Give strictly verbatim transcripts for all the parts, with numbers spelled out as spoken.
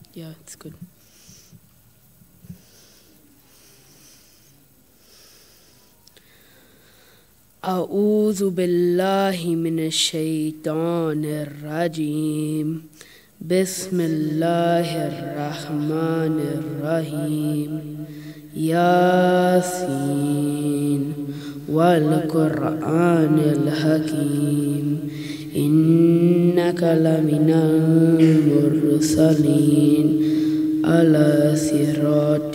Yeah, it's good. أعوذ بالله من الشيطان الرجيم. بسم الله الرحمن الرحيم. ياسين والقرآن الحكيم إنك لمن المرسلين على صراط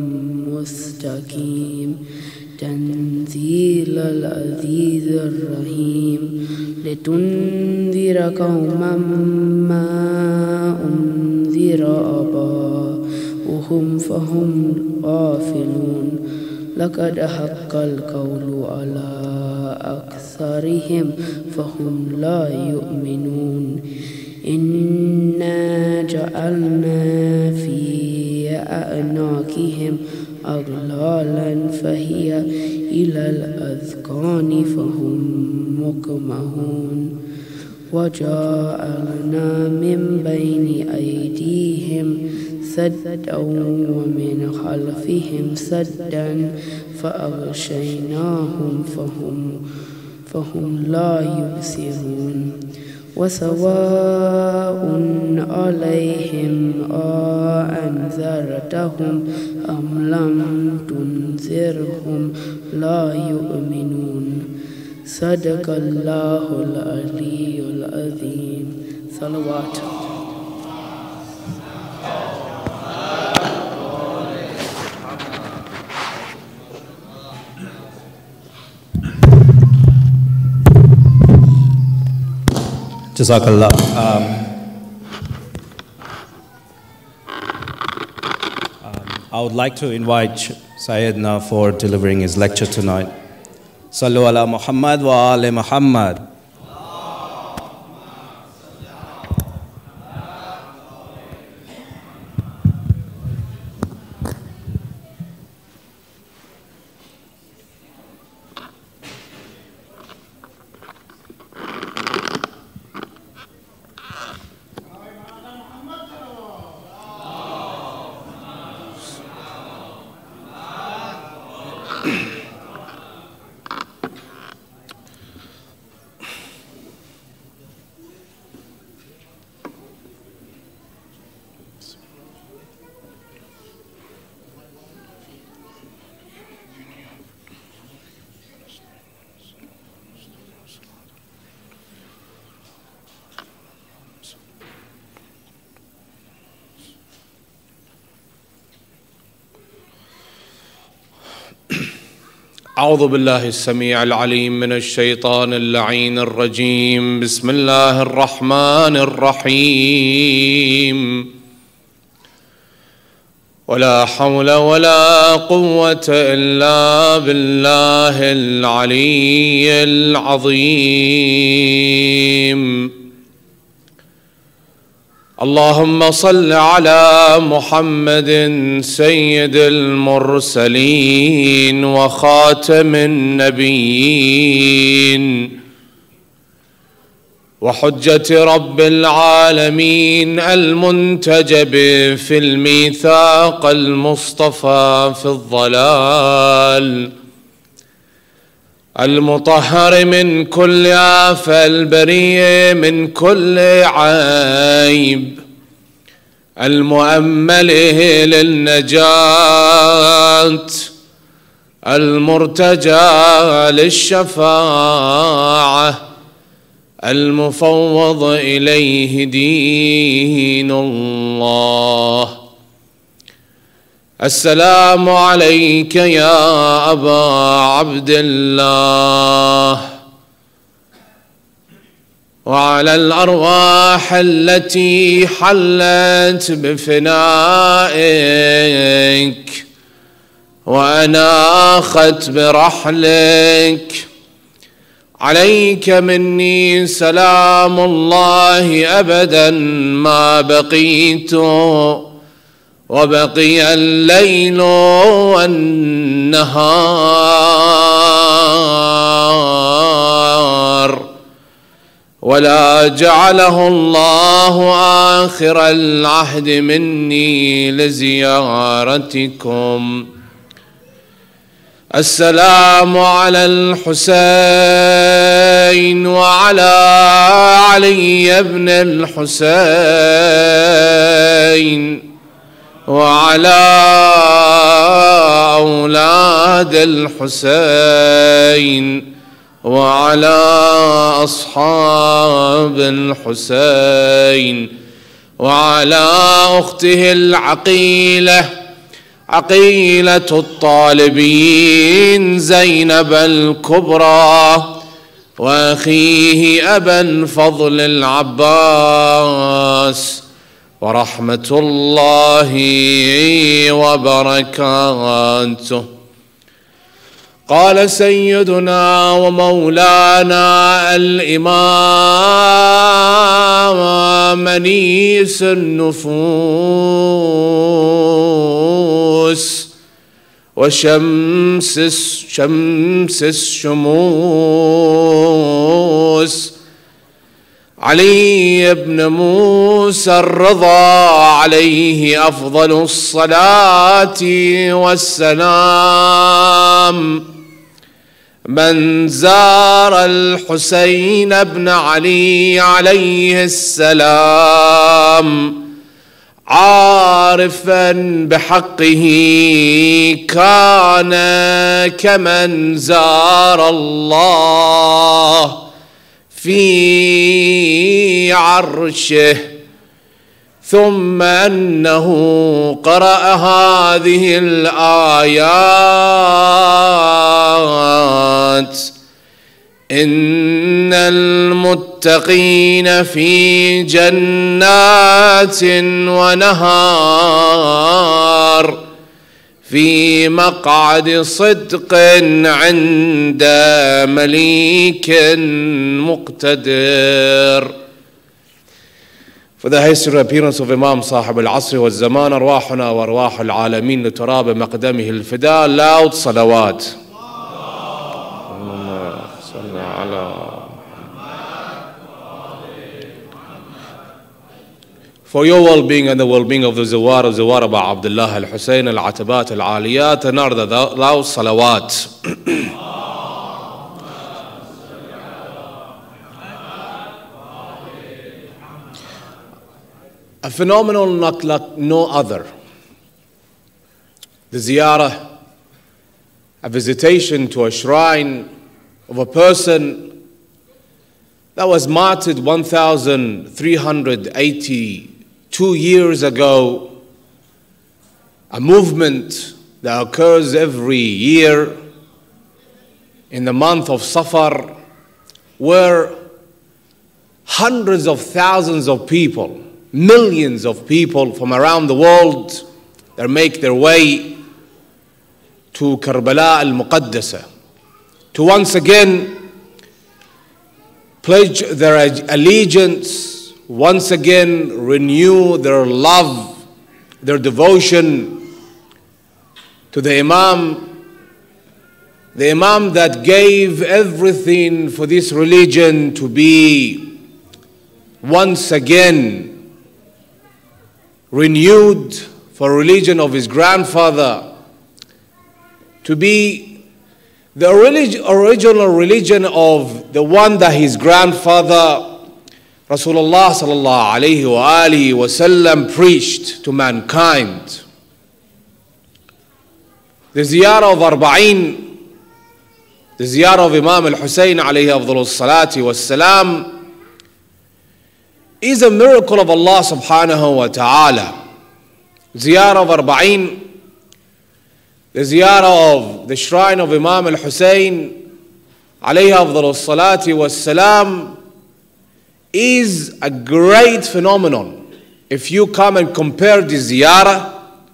مستقيم تنزيل العزيز الرحيم لتنذر قوما ما أنذر آباؤهم فهم غافلون لقد حق القول على أكثرهم فهم لا يؤمنون إنا جعلنا في أعناقهم أغلالا فهي إلى الأذقان فهم مقمحون وجعلنا من بين أيديهم سدا ومن خلفهم سدا فأغشيناهم فهم فهم لا يبصرون وسواء عليهم أأنذرتهم أم لم تنذرهم لا يؤمنون صدق الله العلي العظيم. صلوات. Jazakallah. Um, um, I would like to invite Sayyidina for delivering his lecture tonight. Sallu ala Muhammad wa ala Muhammad. أعوذ بالله السميع العليم من الشيطان اللعين الرجيم. بسم الله الرحمن الرحيم. ولا حول ولا قوة إلا بالله العلي العظيم. اللهم صل على محمد سيد المرسلين وخاتم النبيين وحجة رب العالمين المنتجب في الميثاق المصطفى في الضلال المطهر من كل آفة البرية من كل عيب المؤمل للنجاة المرتجى للشفاعة المفوض إليه دين الله. السلام عليك يا أبا عبد الله وعلى الأرواح التي حلت بفنائك وأناخت برحلك. عليك مني سلام الله أبدا ما بقيت وبقي الليل والنهار ولا جعله الله آخر العهد مني لزيارتكم. السلام على الحسين وعلى علي بن الحسين وعلى أولاد الحسين وعلى أصحاب الحسين وعلى أخته العقيلة عقيلة الطالبين زينب الكبرى وأخيه أبا الفضل العباس ورحمة الله وبركاته. قال سيدنا ومولانا الإمام منيس النفوس وشمس شمس الشموس علي بن موسى الرضا عليه أفضل الصلاة والسلام، من زار الحسين بن علي عليه السلام عارفا بحقه كان كمن زار الله في عرشه. ثم أنه قرأ هذه الآيات: إن المتقين في جنات ونهار في مقعد صدق عند مليك مقتدر. For the history appearance of Imam صاحب العصر والزمان، أرواحنا وأرواح العالمين لتراب مقدمه الفداء. Loud صلوات. For your well-being and the well-being of the Zawar of Zawar Aba Abdullah al-Hussein al-Atabat al-Aliyat, another loud salawat. A phenomenon not like no other. The ziyarah, a visitation to a shrine of a person that was martyred one thousand three hundred eighty-two years ago, a movement that occurs every year in the month of Safar, where hundreds of thousands of people, millions of people from around the world, they make their way to Karbala al-Muqaddasa to once again pledge their allegiance, once again renew their love, their devotion to the Imam, the Imam that gave everything for this religion to be once again renewed, for religion of his grandfather to be the original religion of the one that his grandfather Rasulullah sallallahu alayhi wa alihi wasallam preached to mankind. The ziyarah of Arbaeen, the ziyarah of Imam al-Hussein alayhi afdalus salati wassalam, is a miracle of Allah subhanahu wa ta'ala. Ziyarah of Arbaeen, the ziyarah of the shrine of Imam al-Hussein alayhi afdalus salati wassalam, is a great phenomenon. If you come and compare the ziyarah,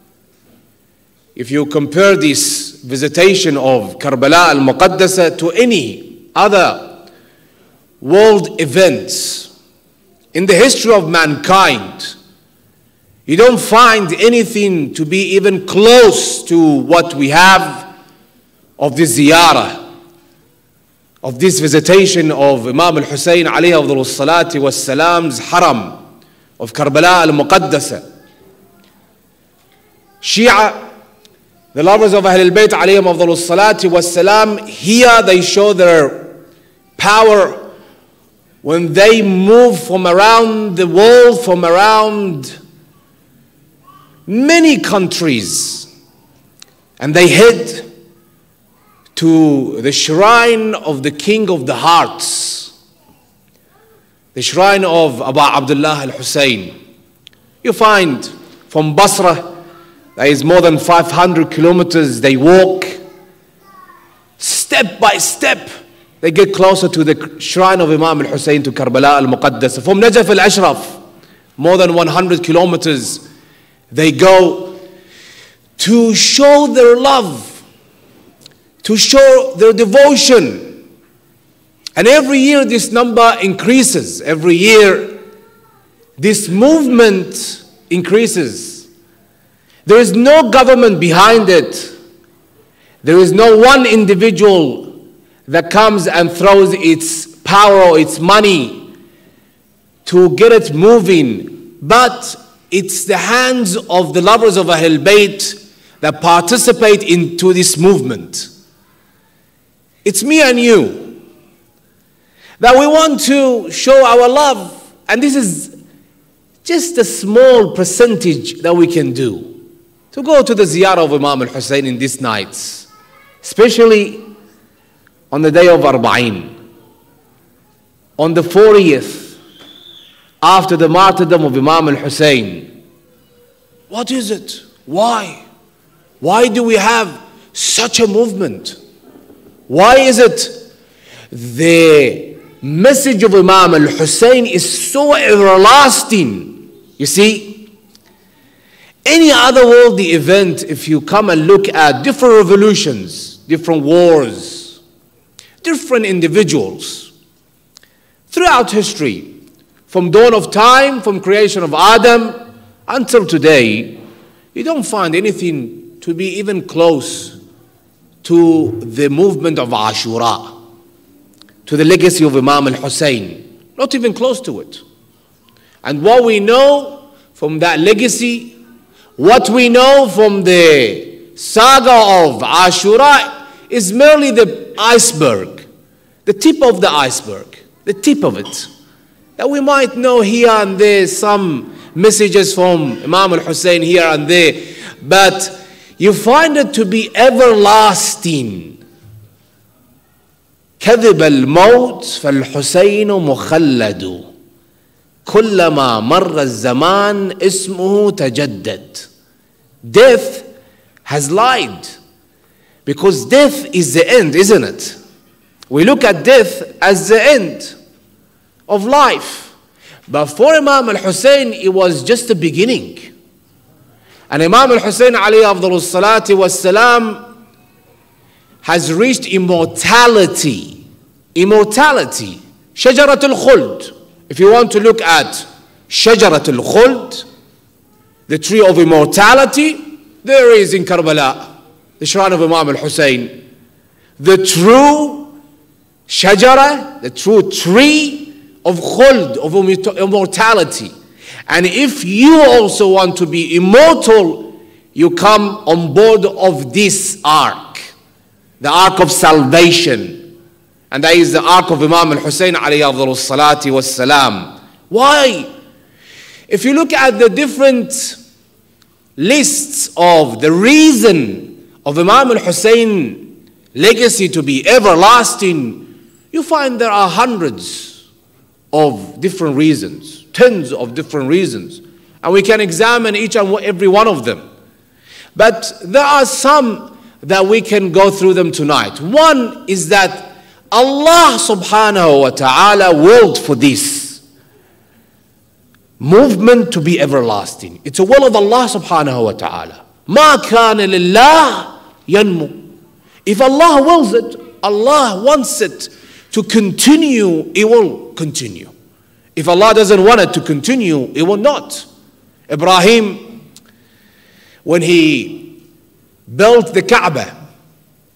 if you compare this visitation of Karbala al-Muqaddasa to any other world events in the history of mankind, you don't find anything to be even close to what we have of the ziyarah. of this visitation of Imam al-Hussein alayhi afdalus salati was salam's haram of Karbala al-Muqaddasa. Shia, the lovers of Ahlul Bayt alayhim afdalus salati was salam, here they show their power when they move from around the world, from around many countries, and they head to the shrine of the King of the Hearts, the shrine of Abu Abdullah al-Hussein. You find from Basra, there is more than five hundred kilometers, they walk, step by step, they get closer to the shrine of Imam al-Hussein, to Karbala al-Muqaddasa. From Najaf al-Ashraf, more than one hundred kilometers, they go to show their love, to show their devotion. And every year this number increases. Every year this movement increases. There is no government behind it. There is no one individual that comes and throws its power or its money to get it moving. But it's the hands of the lovers of Ahlul Bayt that participate into this movement. It's me and you that we want to show our love, and this is just a small percentage that we can do, to go to the ziyarah of Imam al-Hussein in these nights, especially on the day of Arbaeen, on the fortieth after the martyrdom of Imam al-Hussein. What is it? Why? Why do we have such a movement? Why is it the message of Imam al-Hussein is so everlasting? You see, any other worldly event, if you come and look at different revolutions, different wars, different individuals, throughout history, from dawn of time, from creation of Adam until today, you don't find anything to be even close to the movement of Ashura, to the legacy of Imam al-Hussein. Not even close to it. And what we know from that legacy, what we know from the saga of Ashura, is merely the iceberg, the tip of the iceberg, the tip of it. That we might know here and there some messages from Imam al-Hussein here and there, but you find it to be everlasting. كذب الموت فالحسين مخلد كلما مر الزمان اسمه تجدد. Death has lied, because death is the end, isn't it? We look at death as the end of life. But for Imam al-Hussein, it was just the beginning. And Imam al-Hussein alayhi afdalus salati was salam has reached immortality. Immortality. Shajarat al-Khuld. If you want to look at Shajarat al-Khuld, the tree of immortality, there is in Karbala, the shrine of Imam al-Hussein. The true Shajara, the true tree of Khuld, of immortality. And if you also want to be immortal, you come on board of this ark, the ark of salvation. And that is the ark of Imam al-Hussein alayhi afdalus salati was salam. Why? If you look at the different lists of the reason of Imam al-Hussein legacy to be everlasting, you find there are hundreds of different reasons, tens of different reasons, and we can examine each and every one of them. But there are some that we can go through them tonight. One is that Allah subhanahu wa ta'ala willed for this movement to be everlasting. It's a will of Allah subhanahu wa ta'ala. Ma kana lillah yanmu. If Allah wills it, Allah wants it to continue, it will continue. If Allah doesn't want it to continue, it will not. Ibrahim, when he built the Kaaba,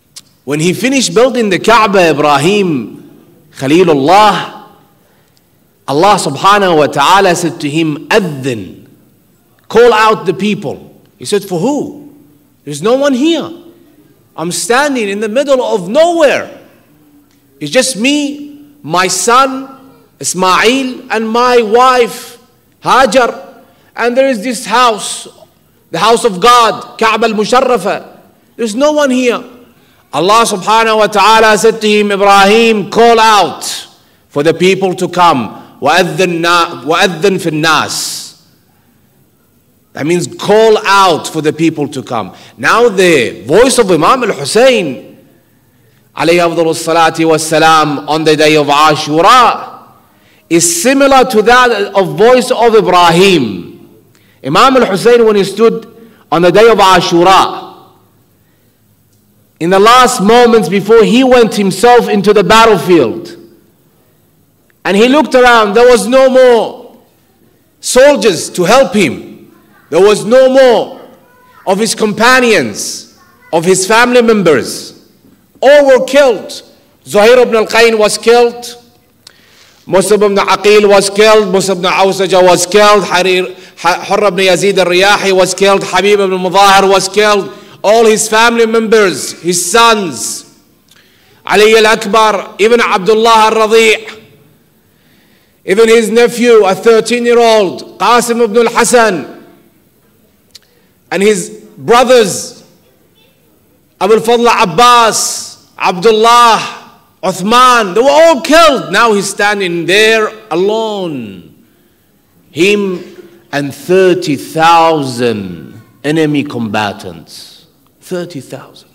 when he finished building the Kaaba, Ibrahim, Khalilullah, Allah subhanahu wa ta'ala said to him, Adhin, call out the people. He said, for who? There's no one here. I'm standing in the middle of nowhere. It's just me, my son, Ismail, and my wife, Hajar. And there is this house, the house of God, Kaaba al-Musharrafa. There's no one here. Allah subhanahu wa ta'ala said to him, Ibrahim, call out for the people to come. وَأَذِّن فِي النَّاسِ. That means call out for the people to come. Now the voice of Imam al-Hussein, alayhi afdalu salati wassalam, on the day of Ashura, is similar to that of voice of Ibrahim. Imam al-Hussein, when he stood on the day of Ashura, in the last moments before he went himself into the battlefield, and he looked around, there was no more soldiers to help him. There was no more of his companions, of his family members. All were killed. Zuhair ibn al-Qayn was killed. Musa ibn Aqil was killed. Musa ibn Awsaja was killed. Hurr ibn Yazid al-Riyahi was killed. Habib ibn Mudahir was killed. All his family members, his sons, Ali al-Akbar, even Abdullah al-Radi', even his nephew, a thirteen-year-old, Qasim ibn al-Hasan, and his brothers, Abu al-Fadl Abbas, Abdullah, Uthman, they were all killed. Now he's standing there alone. Him and thirty thousand enemy combatants. thirty thousand.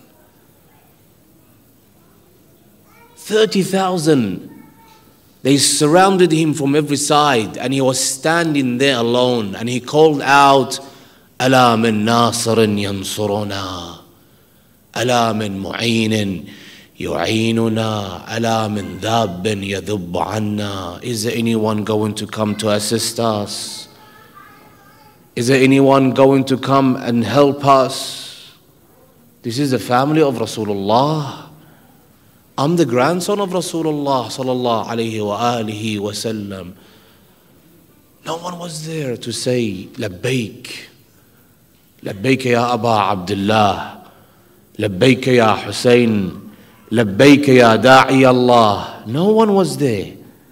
thirty thousand. They surrounded him from every side, and he was standing there alone, and he called out, Ala min nasirin yansuruna, Ala min mu'inin yu'inuna, Ala min dabbin yadhubbu anna. Is there anyone going to come to assist us? Is there anyone going to come and help us? This is the family of Rasulullah. I'm the grandson of Rasulullah sallallahu alayhi wa alihi wa sallam. No one was there to say, Labbaik. Labbaik ya Aba Abdullah. Labbaik ya Hussein. Labbaik ya Da'i Allah. No one was there.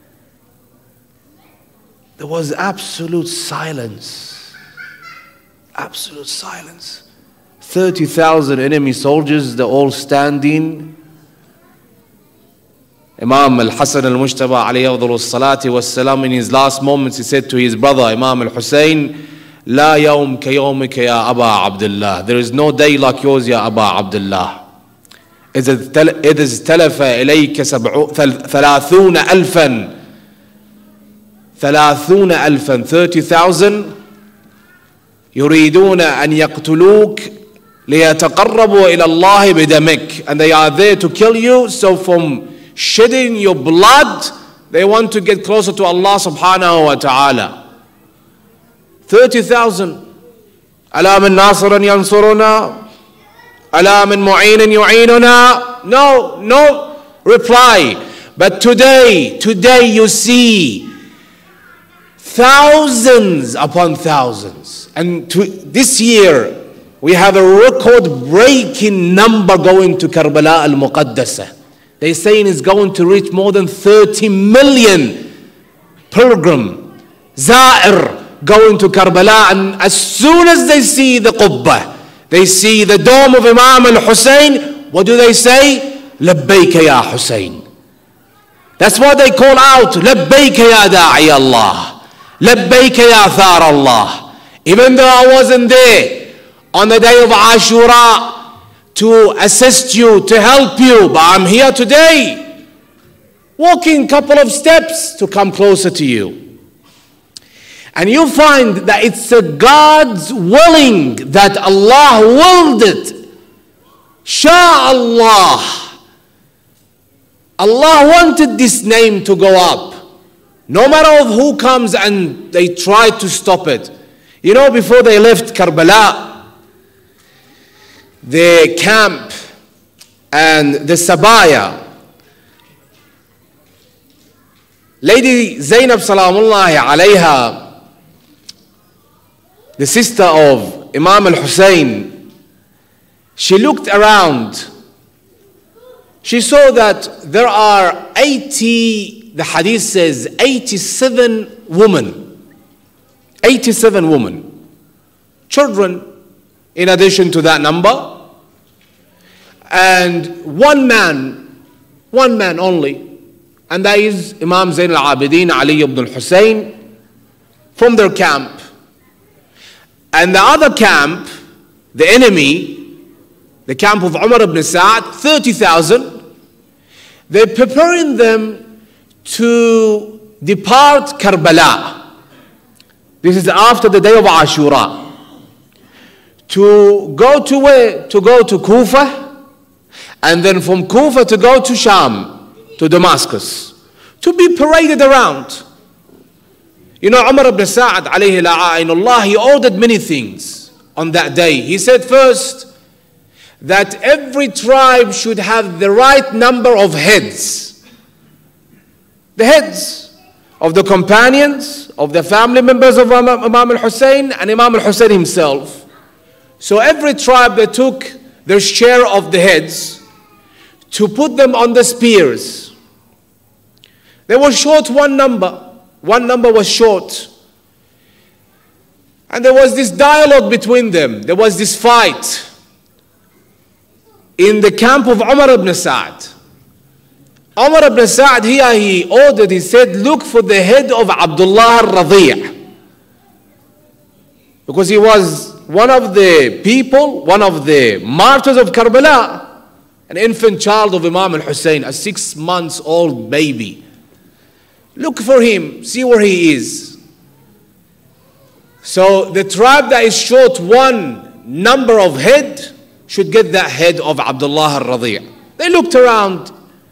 There was absolute silence. Absolute silence. thirty thousand enemy soldiers, they're all standing. Imam al-Hasan al-Mujtaba alayhi afdalu salati wassalam, in his last moments, he said to his brother Imam al-Hussein, La yawm ka yawmika ya Aba Abdullah. There is no day like yours, ya Aba Abdullah. إذ استلف إليك ثلاثون ألفا ثلاثون ألفا thirty thousand يريدون أن يقتلوك ليتقربوا إلى الله بدمك, and they are there to kill you. So from shedding your blood, they want to get closer to Allah subhanahu wa ta'ala. thirty thousand. ألا من ناصر ينصرنا ألا من معين يعيننا. No, no reply. But today, today you see thousands upon thousands. And to, this year, we have a record-breaking number going to Karbala al-Muqaddasa. They're saying it's going to reach more than thirty million pilgrim, Za'ir, going to Karbala. And as soon as they see the Qubbah, they see the dome of Imam al-Hussein, what do they say? Labbayka ya Hussein. That's what they call out. Labbayka ya Da'i Allah. Labbayka ya Thar Allah. Even though I wasn't there on the day of Ashura to assist you, to help you, but I'm here today, walking a couple of steps to come closer to you. And you find that it's a God's willing that Allah willed it. Sha'Allah. Allah wanted this name to go up. No matter of who comes and they try to stop it. You know, before they left Karbala, the camp and the Sabaya. Lady Zainab Salamullahi alayha, the sister of Imam al-Hussein, she looked around. She saw that there are eighty, the hadith says eighty-seven women. eighty-seven women. Children in addition to that number. And one man, one man only, and that is Imam Zain al-Abidin Ali ibn al-Hussein from their camp. And the other camp, the enemy, the camp of Umar ibn Sa'd, thirty thousand, they're preparing them to depart Karbala. This is after the day of Ashura. To go to where? To go to Kufa. And then from Kufa to go to Sham, to Damascus, to be paraded around. You know, Umar ibn Sa'd, alayhi la'a'inullah, he ordered many things on that day. He said first, that every tribe should have the right number of heads. The heads of the companions, of the family members of Imam al-Hussein, and Imam al-Hussein himself. So every tribe, they took their share of the heads, to put them on the spears. They were short one number. One number was short. And there was this dialogue between them. There was this fight in the camp of Umar ibn Sa'd. Umar ibn Sa'd here, he ordered, he said, look for the head of Abdullah al-Radi'. Because he was one of the people, one of the martyrs of Karbala. An infant child of Imam al-Hussein, a six months old baby. Look for him, see where he is. So the tribe that is short one number of head should get that head of Abdullah al-Radi'. They looked around.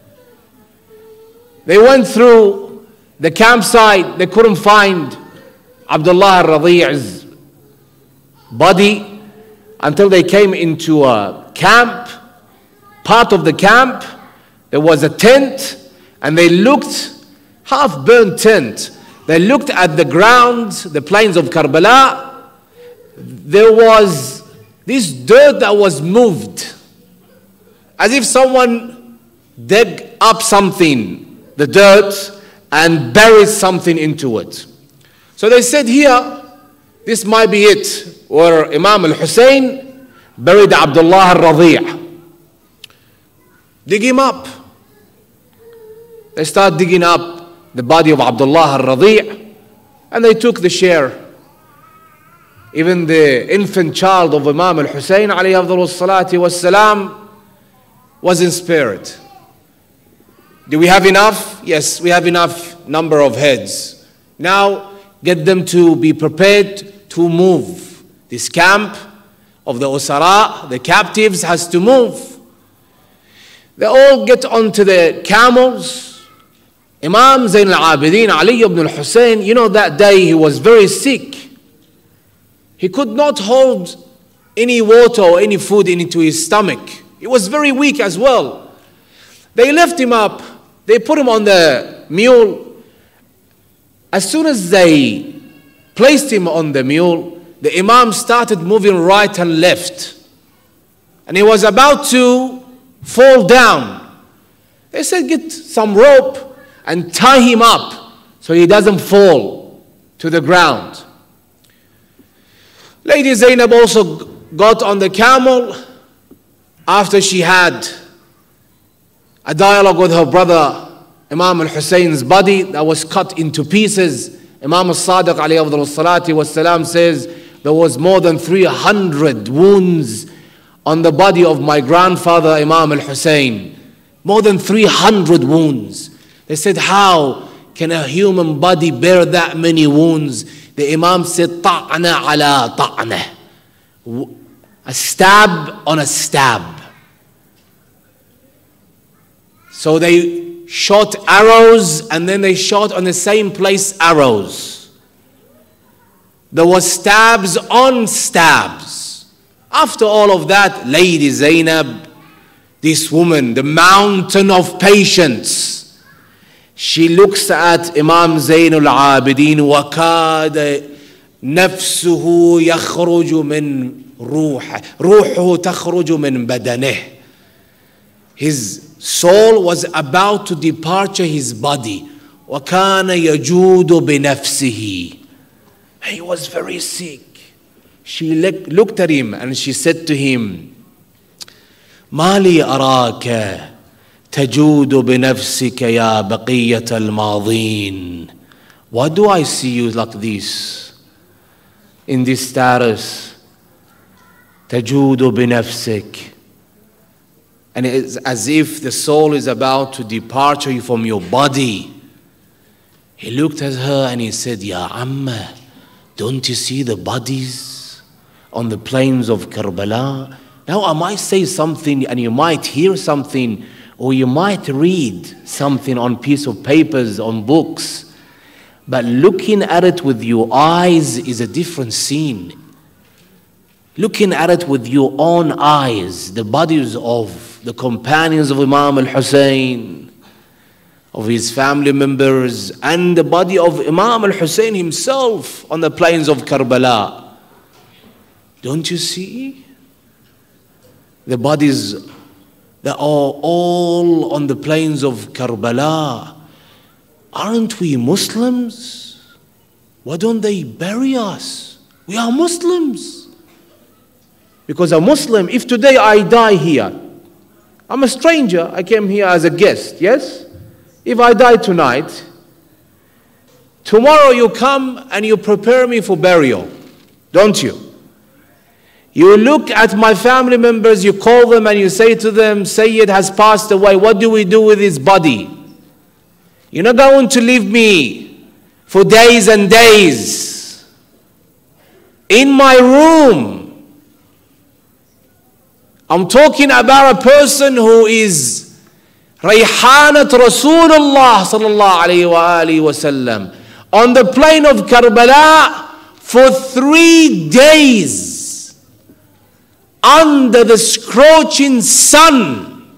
They went through the campsite. They couldn't find Abdullah al-Radi''s body until they came into a camp. Part of the camp, there was a tent, and they looked, half-burnt tent. They looked at the ground, the plains of Karbala. There was this dirt that was moved, as if someone dug up something, the dirt, and buried something into it. So they said here, this might be it, where Imam al-Hussein buried Abdullah al-Radi'. Dig him up. They start digging up the body of Abdullah al-Radi', and they took the share. Even the infant child of Imam al-Hussein alayhi afdalu salati wassalam wasn't spared. Do we have enough? Yes, we have enough number of heads. Now get them to be prepared to move. This camp of the Usara, the captives, has to move. They all get onto the camels. Imam Zain al-Abidin Ali ibn al-Hussein, you know, that day he was very sick. He could not hold any water or any food into his stomach. He was very weak as well. They left him up. They put him on the mule. As soon as they placed him on the mule, the Imam started moving right and left. And he was about to fall down. They said, get some rope and tie him up so he doesn't fall to the ground. Lady Zainab also got on the camel after she had a dialogue with her brother Imam al-Hussein's body that was cut into pieces. Imam al-Sadiq alayhi afdalu salati wassalam says there was more than three hundred wounds on the body of my grandfather Imam al-Hussein. More than three hundred wounds. They said, how can a human body bear that many wounds? The Imam said, ta'na ala ta'na. A stab on a stab. So they shot arrows, and then they shot on the same place arrows. There was stabs on stabs. After all of that, Lady Zainab this woman, the mountain of patience, she looks at Imam Zain al-Abidin, وَكَادَ نَفْسُهُ يَخْرُجُ مِنْ رُوحَهُ رُوحُهُ تَخْرُجُ مِنْ بَدَنِهِ. His soul was about to depart his body. وَكَانَ يَجُودُ بِنَفْسِهِ. He was very sick. She looked at him and she said to him, مَا لِي أَرَاكَ تَجُودُ بِنَفْسِكَ يَا بَقِيَّةَ الْمَاضِينَ. Why do I see you like this, in this status? تَجُودُ بِنَفْسِكَ. And it's as if the soul is about to depart from your body. He looked at her and he said, Ya Amma, don't you see the bodies on the plains of Karbala? Now I might say something and you might hear something, or you might read something on piece of papers, on books. But looking at it with your eyes is a different scene. Looking at it with your own eyes, the bodies of the companions of Imam al-Hussein, of his family members, and the body of Imam al-Hussein himself on the plains of Karbala. Don't you see? The bodies that are all on the plains of Karbala. Aren't we Muslims? Why don't they bury us? We are Muslims. Because a Muslim, if today I die here, I'm a stranger, I came here as a guest, yes? If I die tonight, tomorrow you come and you prepare me for burial, don't you? You look at my family members, you call them and you say to them, Sayyid has passed away, what do we do with his body? You're not going to leave me for days and days in my room. I'm talking about a person who is Rayhanat Rasulullah sallallahu alayhi wa alihi wa sallam on the plain of Karbala for three days under the scorching sun.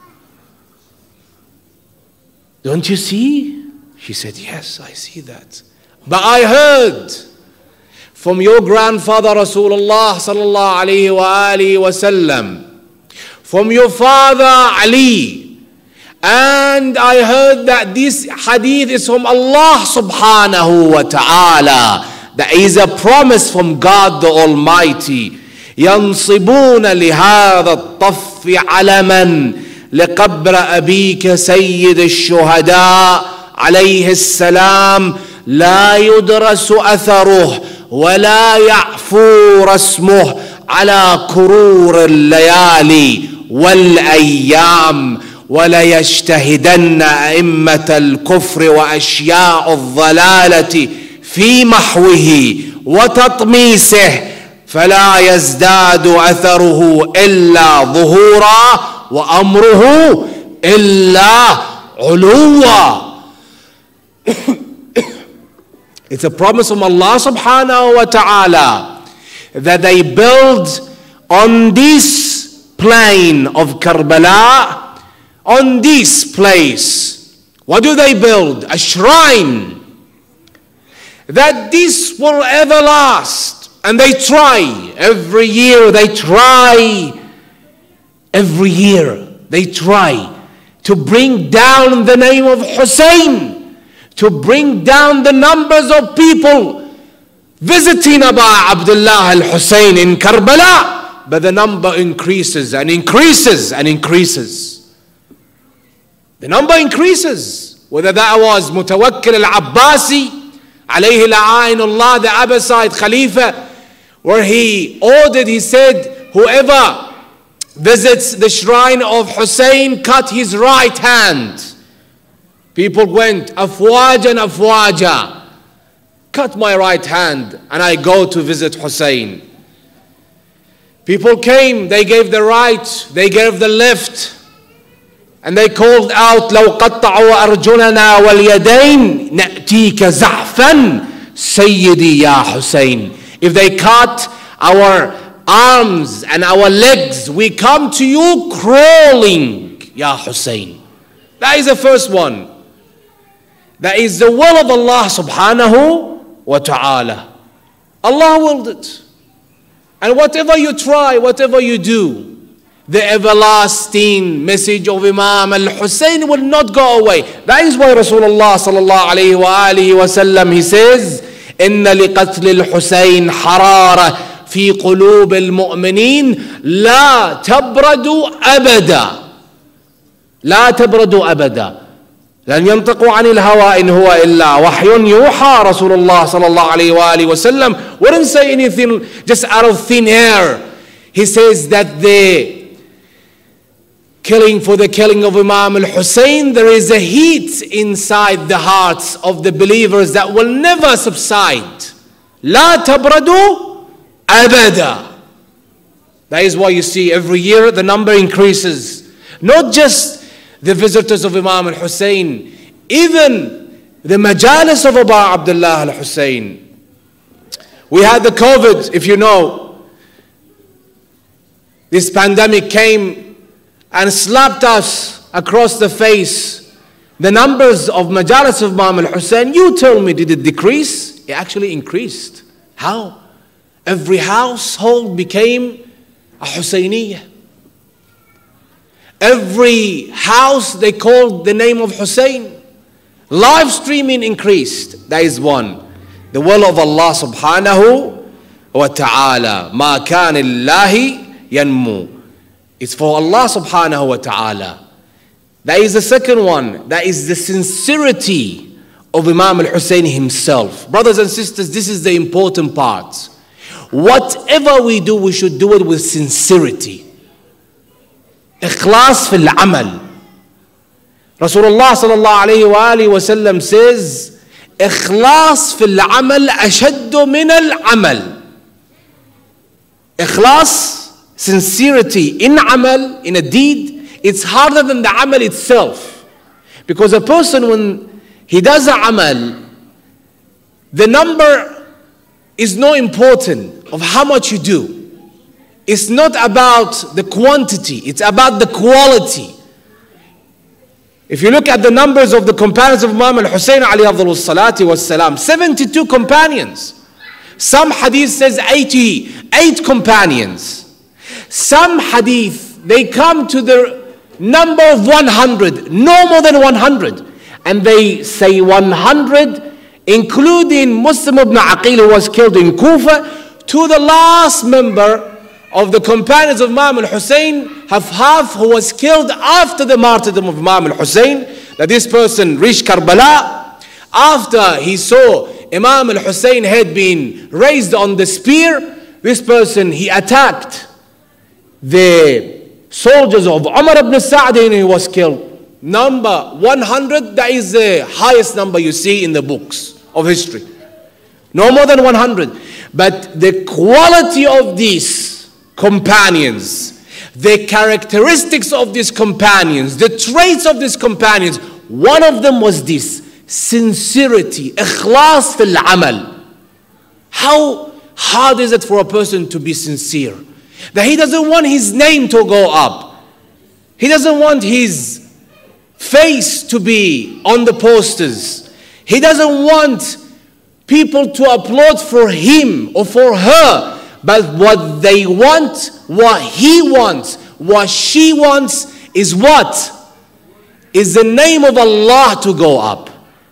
Don't you see? She said, yes, I see that. But I heard from your grandfather Rasulullah sallallahu alayhi wa alihi wa sallam, from your father Ali, and I heard that this hadith is from Allah subhanahu wa ta'ala, that is a promise from God the Almighty. ينصبون لهذا الطف علما لقبر أبيك سيد الشهداء عليه السلام لا يدرس أثره ولا يعفو رسمه على كرور الليالي والأيام وليجتهدن أئمة الكفر وأشياء الضلالة في محوه وتطميسه فلا يزداد أثره إلا ظهورا وأمره إلا علوا. It's a promise from Allah subhanahu wa ta'ala that they build on this plain of Karbala, on this place. What do they build? A shrine. That this will ever last. And they try. Every year they try. Every year they try to bring down the name of Hussein, to bring down the numbers of people visiting Abu Abdullah al-Hussein in Karbala. But the number increases and increases and increases. The number increases. Whether that was Mutawakkil al-Abbasi, alayhi la'ainullah, the Abbasid Khalifa, where he ordered, he said, whoever visits the shrine of Hussein, cut his right hand. People went, afwaja and afwaja. Cut my right hand and I go to visit Hussein. People came, they gave the right, they gave the left. And they called out, لو قطعوا أرجلنا واليدين نأتيك زعفا سيدي يا حسين. If they cut our arms and our legs. We come to you crawling, Ya Hussein. That is the first one. That is the will of Allah subhanahu wa ta'ala. Allah willed it. And whatever you try, whatever you do, the everlasting message of Imam al-Hussein will not go away. That is why Rasulullah sallallahu alayhi wa alihi wa sallam, he says, إِنَّ لِقَتْلِ الْحُسَيْنِ حَرَارَةً فِي قُلُوبِ الْمُؤْمِنِينَ لَا تَبْرَدُ أَبَدًا لَا تَبْرَدُ أَبَدًا لن ينطقوا عن الهوى إن هو إلا وحي يوحى. Rasulullah sallallahu alayhi wa alihi wa sallam wouldn't say anything just out of thin air. He says that the killing for the killing of Imam al-Hussein, there is a heat inside the hearts of the believers that will never subside. لا تبردوا أبدا. That is why you see every year the number increases. Not just the visitors of Imam al-Hussein, even the majalis of Abu Abdullah al-Hussein. We had the COVID, if you know. This pandemic came and slapped us across the face. The numbers of majalis of Imam al-Hussein, you tell me, did it decrease? It actually increased. How? Every household became a Husayniyah. Every house they called the name of Hussein. Live streaming increased. That is one. The will of Allah subhanahu wa ta'ala. Ma kan illahi yanmu. It's for Allah subhanahu wa ta'ala. That is the second one. That is the sincerity of Imam al-Hussein himself. Brothers and sisters, this is the important part. Whatever we do, we should do it with sincerity. Ikhlas fil amal. Rasulullah sallallahu alayhi wa alihi wa sallam says, Ikhlas fil amal ashaddu min al amal. Ikhlas, sincerity in amal, in a deed, it's harder than the amal itself. Because a person, when he does a amal, the number is not important of how much you do. It's not about the quantity, it's about the quality. If you look at the numbers of the companions of Imam al-Hussein alayhi afdalus salati was salam, seventy-two companions. Some hadith says eighty-eight companions. Some hadith, they come to the number of one hundred, no more than one hundred. And they say one hundred, including Muslim ibn Aqil, who was killed in Kufa, to the last member of the companions of Imam al-Hussein, half half who was killed after the martyrdom of Imam al-Hussein. That this person reached Karbala after he saw Imam al-Hussein had been raised on the spear. This person, he attacked the soldiers of Umar ibn Sa'd and he was killed. Number one hundred, that is the highest number you see in the books of history. No more than one hundred. But the quality of these companions, the characteristics of these companions, the traits of these companions, one of them was this: sincerity, ikhlas fil amal. How hard is it for a person to be sincere? That he doesn't want his name to go up. He doesn't want his face to be on the posters. He doesn't want people to applaud for him or for her. But what they want, what he wants, what she wants is what? Is the name of Allah to go up.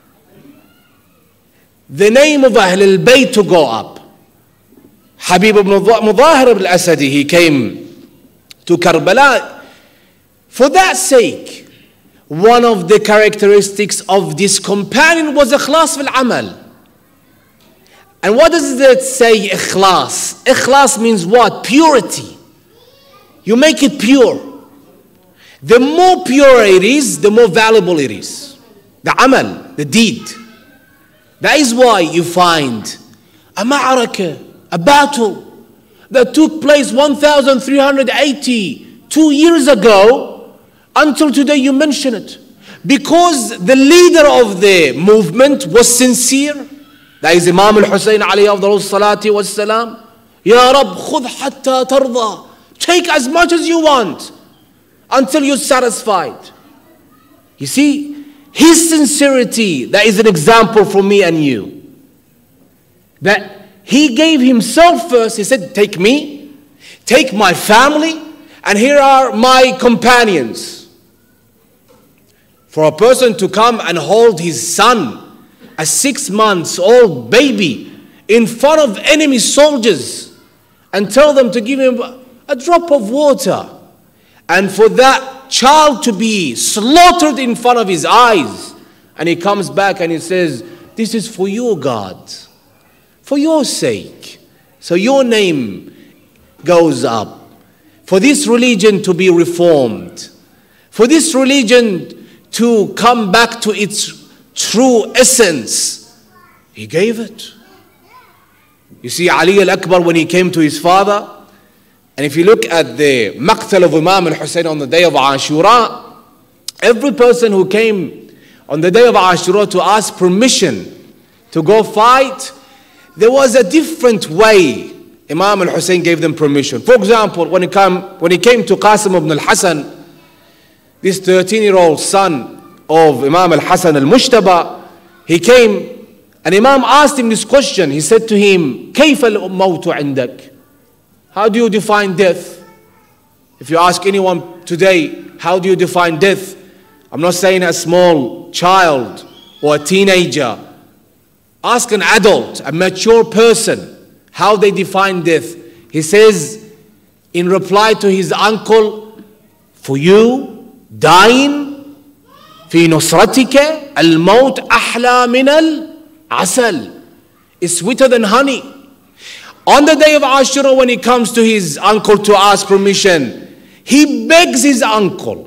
The name of Ahl al-Bayt to go up. Habib ibn Mudahir al-Asadi, he came to Karbala. For that sake, one of the characteristics of this companion was ikhlas fil amal. And what does it say, ikhlas? Ikhlas means what? Purity. You make it pure. The more pure it is, the more valuable it is. The amal, the deed. That is why you find a ma'araka, a battle that took place one thousand three hundred eighty-two years ago, until today you mention it. Because the leader of the movement was sincere. That is Imam al-Hussein alayhi afdalus salati was salam. Ya Rab, khudh hatta tarda. Take as much as you want until you're satisfied. You see, his sincerity, that is an example for me and you. That he gave himself first. He said, take me, take my family, and here are my companions. For a person to come and hold his son, a six months old baby, in front of enemy soldiers, and tell them to give him a drop of water, and for that child to be slaughtered in front of his eyes, and he comes back and he says, this is for your God, for your sake, so your name goes up, for this religion to be reformed, for this religion to come back to its true essence. He gave it. You see, Ali al-Akbar, when he came to his father, and if you look at the maqtal of Imam al-Hussein on the day of Ashura, every person who came on the day of Ashura to ask permission to go fight, there was a different way Imam al-Hussein gave them permission. For example, when he came, when he came to Qasim ibn al-Hasan, this thirteen-year-old son of Imam al-Hasan al-Mujtaba, he came and Imam asked him this question. He said to him, كيف الموت عندك? How do you define death? If you ask anyone today, how do you define death? I'm not saying a small child or a teenager. Ask an adult, a mature person, how they define death. He says, in reply to his uncle, for you, dying, في نصرتك الموت أحلى من العسل, is sweeter than honey. On the day of Ashura, when he comes to his uncle to ask permission, he begs his uncle.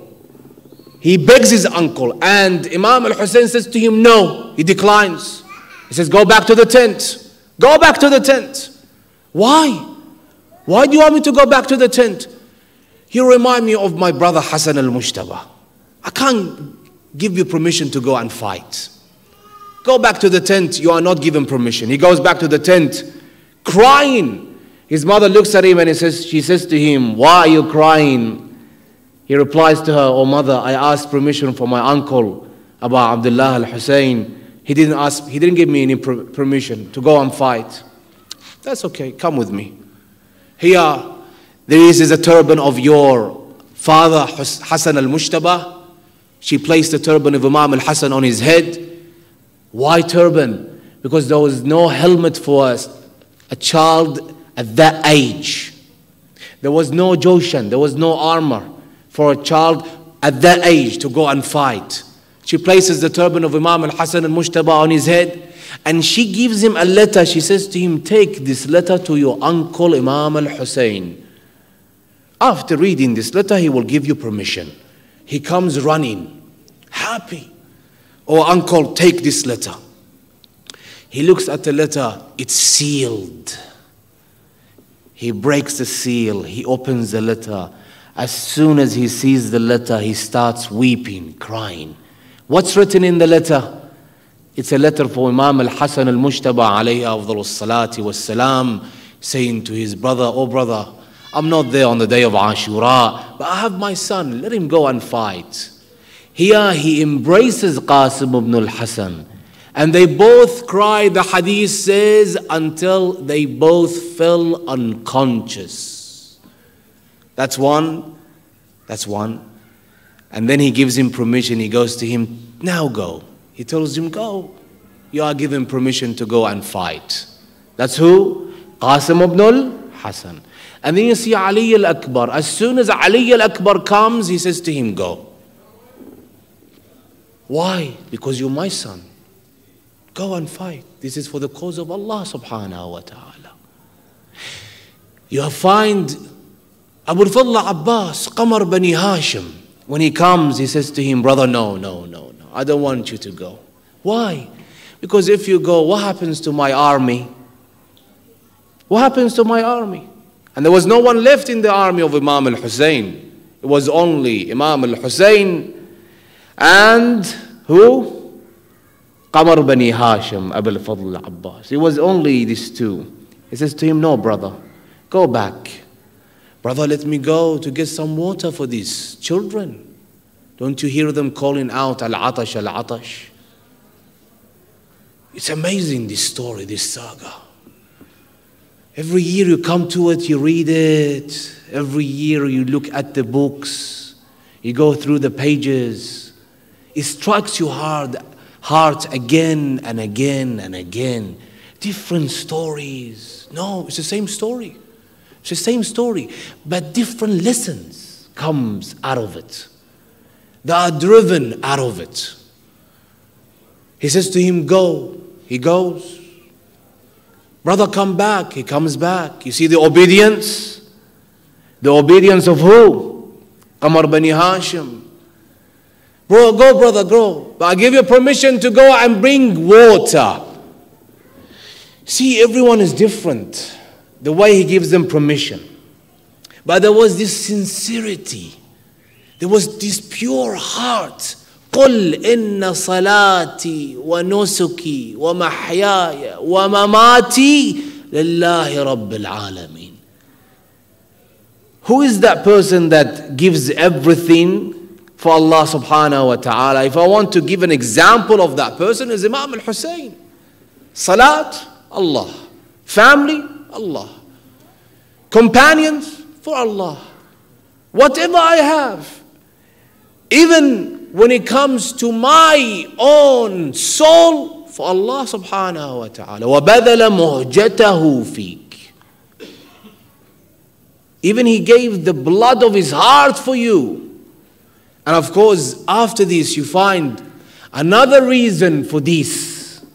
He begs his uncle. And Imam al-Hussein says to him, no. He declines. He says, go back to the tent. Go back to the tent. Why? Why do you want me to go back to the tent? You remind me of my brother Hasan al-Mujtaba. I can't give you permission to go and fight. Go back to the tent. You are not given permission. He goes back to the tent, crying. His mother looks at him and he says, she says to him, why are you crying? He replies to her, oh mother, I asked permission from my uncle, Abu Abdullah al-Hussein. He didn't ask, he didn't give me any per permission to go and fight. That's okay, come with me. Here, there is, is a turban of your father, Hasan al-Mujtaba. She placed the turban of Imam al-Hasan on his head. Why turban? Because there was no helmet for us, a child at that age. There was no joshan, there was no armor for a child at that age to go and fight. She places the turban of Imam al-Hasan al-Mujtaba on his head, and she gives him a letter. She says to him, take this letter to your uncle Imam al-Hussein. After reading this letter, he will give you permission. He comes running, happy. Oh uncle, take this letter. He looks at the letter, it's sealed. He breaks the seal, he opens the letter. As soon as he sees the letter, he starts weeping, crying. What's written in the letter? It's a letter for Imam al-Hasan al-Mujtaba alayhi afdalus salati was salam, saying to his brother, oh brother, I'm not there on the day of Ashura, but I have my son, let him go and fight. Here he embraces Qasim ibn al-Hasan, and they both cry, the hadith says, until they both fell unconscious. That's one, that's one. And then he gives him permission, he goes to him, now go. He tells him, go. You are given permission to go and fight. That's who? Qasim ibn al-Hasan. And then you see Ali al-Akbar. As soon as Ali al-Akbar comes, he says to him, go. Why? Because you're my son. Go and fight. This is for the cause of Allah subhanahu wa ta'ala. You find Abu al-Fadl Abbas, Qamar Bani Hashim. When he comes, he says to him, brother, no, no, no, no. I don't want you to go. Why? Because if you go, what happens to my army? What happens to my army? And there was no one left in the army of Imam al-Hussein. It was only Imam al-Hussein and who? Qamar Bani Hashim, Abu al-Fadl Abbas. It was only these two. He says to him, no, brother. Go back. Brother, let me go to get some water for these children. Don't you hear them calling out, Al-Atash, Al-Atash? It's amazing, this story, this saga. Every year you come to it, you read it. Every year you look at the books. You go through the pages. It strikes your heart, heart again and again and again. Different stories. No, it's the same story. It's the same story, but different lessons comes out of it. They are driven out of it. He says to him, go. He goes. Brother, come back. He comes back. You see the obedience? The obedience of who? Qamar Bani Hashim. Bro, go, brother, go. But I give you permission to go and bring water. See, everyone is different. The way he gives them permission. But there was this sincerity. There was this pure heart. قُلْ إِنَّ صَلَاتِي وَنُسُكِي وَمَحْيَايَ وَمَمَاتِي لِلَّهِ رَبِّ الْعَالَمِينَ. Who is that person that gives everything for Allah subhanahu wa ta'ala? If I want to give an example of that person, is Imam al-Hussein. Salat, Allah. Family, Allah. Companions, for Allah. Whatever I have, even when it comes to my own soul, for Allah subhanahu wa ta'ala. وَبَذَلَ مُهْجَتَهُ فِيكِ. Even he gave the blood of his heart for you. And of course, after this you find another reason for this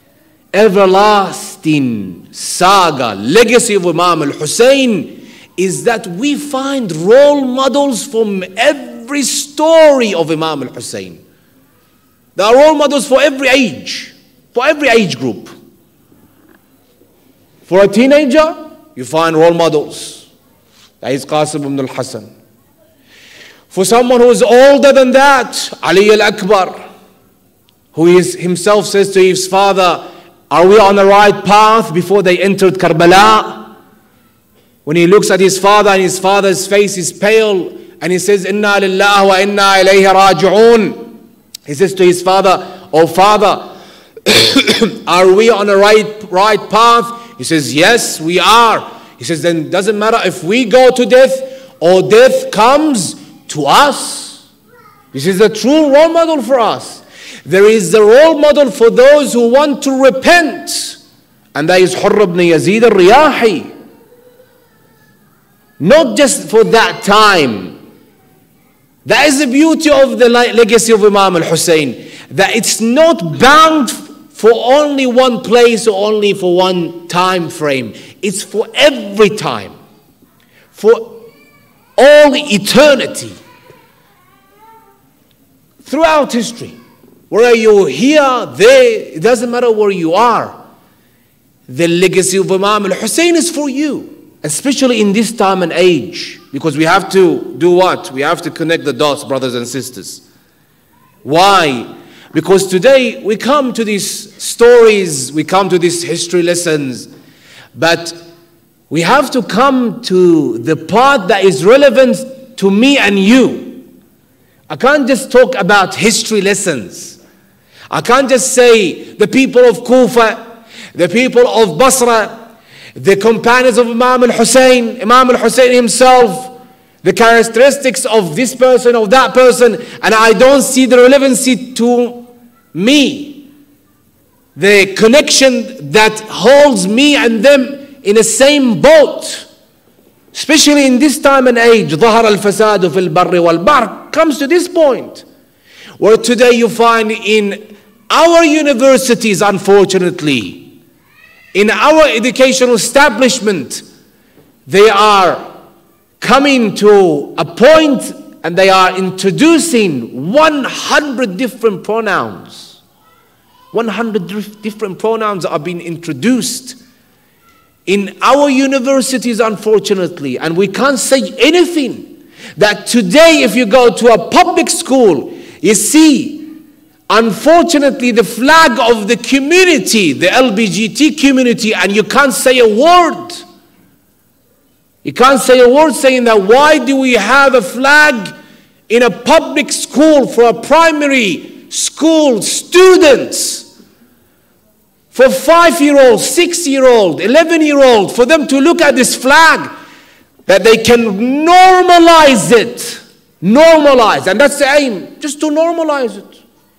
everlasting saga, legacy of Imam al-Hussein, is that we find role models from every story of Imam al-Hussein. There are role models for every age, for every age group. For a teenager, you find role models. That is Qasim ibn al-Hasan. For someone who is older than that, Ali al-Akbar, who is himself says to his father, are we on the right path, before they entered Karbala? When he looks at his father and his father's face is pale, and he says, Inna lillahi wa inna ilayhi raji'un. He says to his father, oh father, are we on the right, right path? He says, yes, we are. He says, then doesn't matter if we go to death or death comes to us. This is a true role model for us. There is a role model for those who want to repent. And that is Hurr ibn Yazid al-Riyahi. Not just for that time. That is the beauty of the legacy of Imam al-Hussein. That it's not bound for only one place or only for one time frame. It's for every time. For all eternity. Throughout history. Whether you're here, there, it doesn't matter where you are. The legacy of Imam al-Hussein is for you. Especially in this time and age. Because we have to do what? We have to connect the dots, brothers and sisters. Why? Because today we come to these stories, we come to these history lessons, but we have to come to the part that is relevant to me and you. I can't just talk about history lessons. I can't just say the people of Kufa, the people of Basra, the companions of Imam al-Hussein, Imam al-Hussein himself, the characteristics of this person, of that person, and I don't see the relevancy to me. The connection that holds me and them in the same boat. Especially in this time and age, ظهر الفساد في البر والبحر comes to this point. Where today you find in our universities, unfortunately, in our educational establishment, they are coming to a point and they are introducing one hundred different pronouns. one hundred different pronouns are being introduced in our universities, unfortunately. And we can't say anything. That today, if you go to a public school, you see, unfortunately, the flag of the community, the L G B T community, and you can't say a word. You can't say a word saying that. Why do we have a flag in a public school for a primary school students, for five-year-old, six-year-old, eleven-year-old, for them to look at this flag, that they can normalize it. Normalize. And that's the aim, just to normalize it.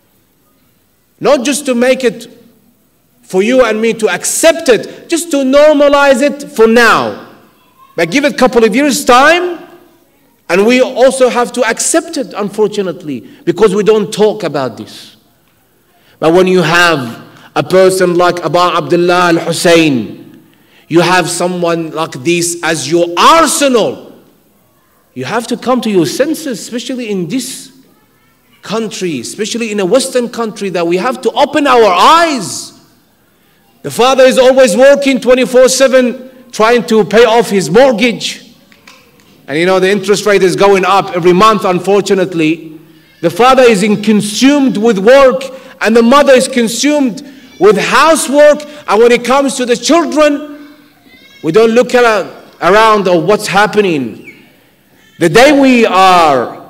Not just to make it for you and me to accept it, just to normalize it for now. But give it a couple of years' time, and we also have to accept it, unfortunately, because we don't talk about this. But when you have a person like Abu Abdullah al-Hussein, you have someone like this as your arsenal, you have to come to your senses, especially in this country, especially in a Western country, that we have to open our eyes. The father is always working twenty-four seven, trying to pay off his mortgage. And you know, the interest rate is going up every month, unfortunately. The father is in consumed with work, and the mother is consumed with housework. And when it comes to the children, we don't look at, around of what's happening. The day we are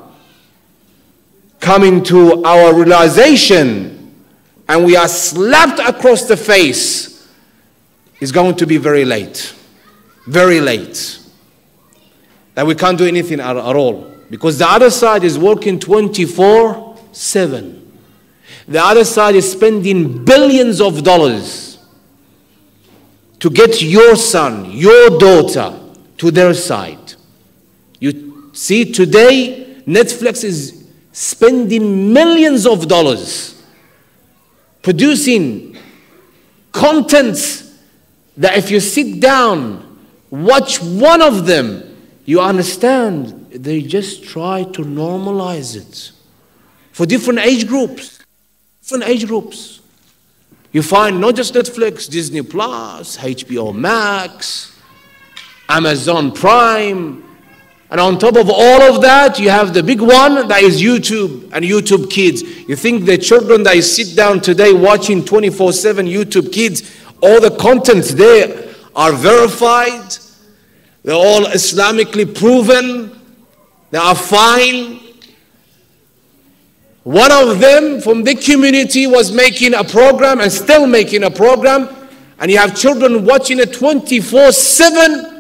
coming to our realization and we are slapped across the face, is going to be very late. Very late. That we can't do anything at, at all. Because the other side is working twenty-four seven. The other side is spending billions of dollars to get your son, your daughter to their side. You see, today Netflix is spending millions of dollars producing contents that if you sit down, watch one of them, you understand they just try to normalize it for different age groups. Different age groups. You find not just Netflix, Disney Plus, H B O Max, Amazon Prime, and on top of all of that, you have the big one that is YouTube and YouTube Kids. You think the children that sit down today watching twenty-four seven YouTube Kids, all the contents there are verified, they're all Islamically proven, they are fine. One of them from the community was making a program and still making a program, and you have children watching it twenty-four seven,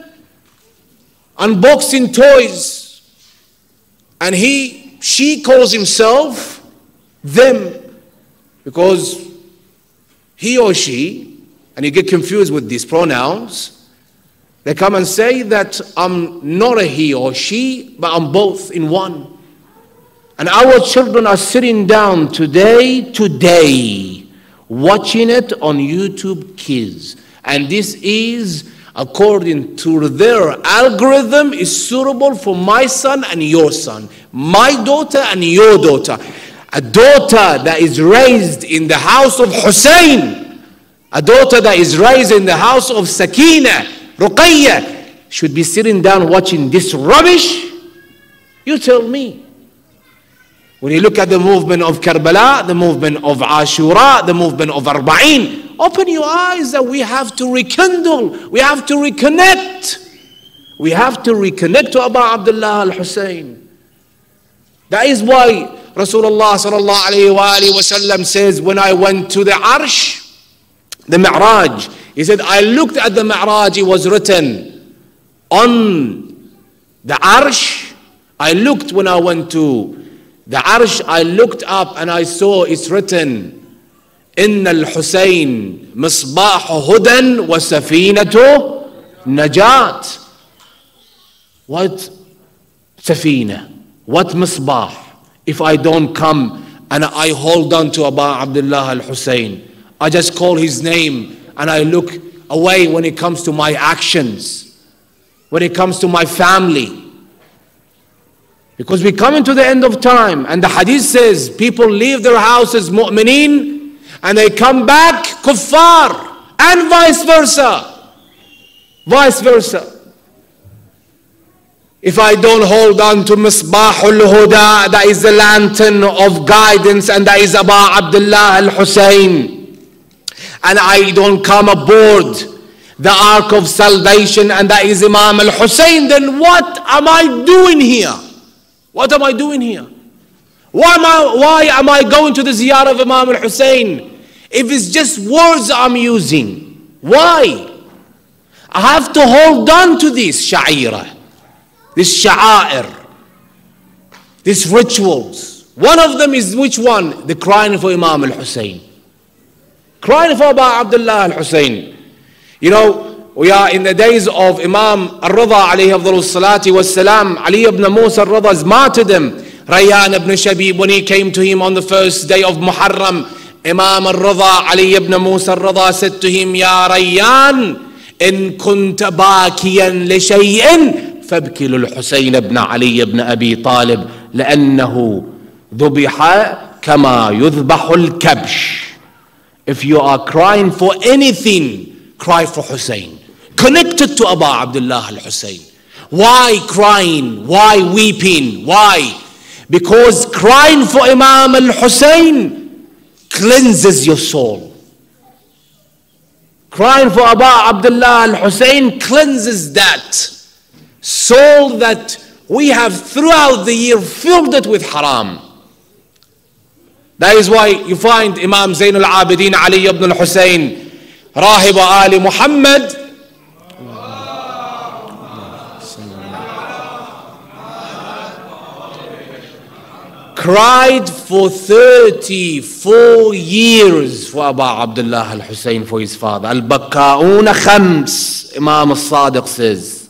unboxing toys, and he, she calls himself them, because he or she, and you get confused with these pronouns, they come and say that I'm not a he or she, but I'm both in one. And our children are sitting down today, today, watching it on YouTube Kids. And this is, according to their algorithm, is suitable for my son and your son, my daughter and your daughter. A daughter that is raised in the house of Hussein, a daughter that is raised in the house of Sakina, Ruqayya, should be sitting down watching this rubbish? You tell me. When you look at the movement of Karbala, the movement of Ashura, the movement of Arbaeen, open your eyes that we have to rekindle, we have to reconnect. We have to reconnect to Abu Abdullah al-Hussein. That is why Rasulullah sallallahu alayhi wa alayhi wa sallam says, when I went to the Arsh, the Mi'raj, he said, I looked at the Mi'raj, it was written on the Arsh. I looked when I went to the Arsh, I looked up and I saw it's written, Inna al-Husayn misbahu hudan wa safinatu najat. What safina? What misbah? If I don't come and I hold on to Abu Abdullah al-Hussein, I just call his name and I look away when it comes to my actions, when it comes to my family. Because we come into the end of time, and the hadith says people leave their houses mu'mineen and they come back kuffar, and vice versa. Vice versa. If I don't hold on to Misbahul Huda, that is the lantern of guidance, and that is Abu Abdullah al-Hussein, and I don't come aboard the ark of salvation, and that is Imam al-Hussein, then what am I doing here? What am I doing here? Why am I, why am I going to the ziyarah of Imam al-Hussein if it's just words I'm using? Why? I have to hold on to this sha'ira, this sha'air, these rituals. One of them is which one? The crying for Imam al-Hussein. Crying for Abu Abdullah al-Hussein. You know, we are in the days of Imam al-Rida alayhi afdalu salati was salam. Ali ibn Musa al-Rida's martyrdom. Rayyan ibn Shabib, when he came to him on the first day of Muharram, Imam al-Rida, Ali ibn Musa al-Rida said to him, Ya Rayyan, in kunta bakiyan li shay'in, fabki lil-Husayn ibn Ali ibn Abi Talib, لأنه ذبح كما يذبح الكبش. If you are crying for anything, cry for Hussein. Connected to Abu Abdullah al-Hussein. Why crying? Why weeping? Why? Because crying for Imam al-Hussein cleanses your soul. Crying for Abu Abdullah al-Hussein cleanses that soul that we have throughout the year filled it with haram. That is why you find Imam Zain al-Abidin Ali ibn al-Hussein, Rahib Ali Muhammad, cried for thirty-four years for Abu Abdullah al-Hussein, for his father. Al-Bakka'una Khams, Imam al-Sadiq says.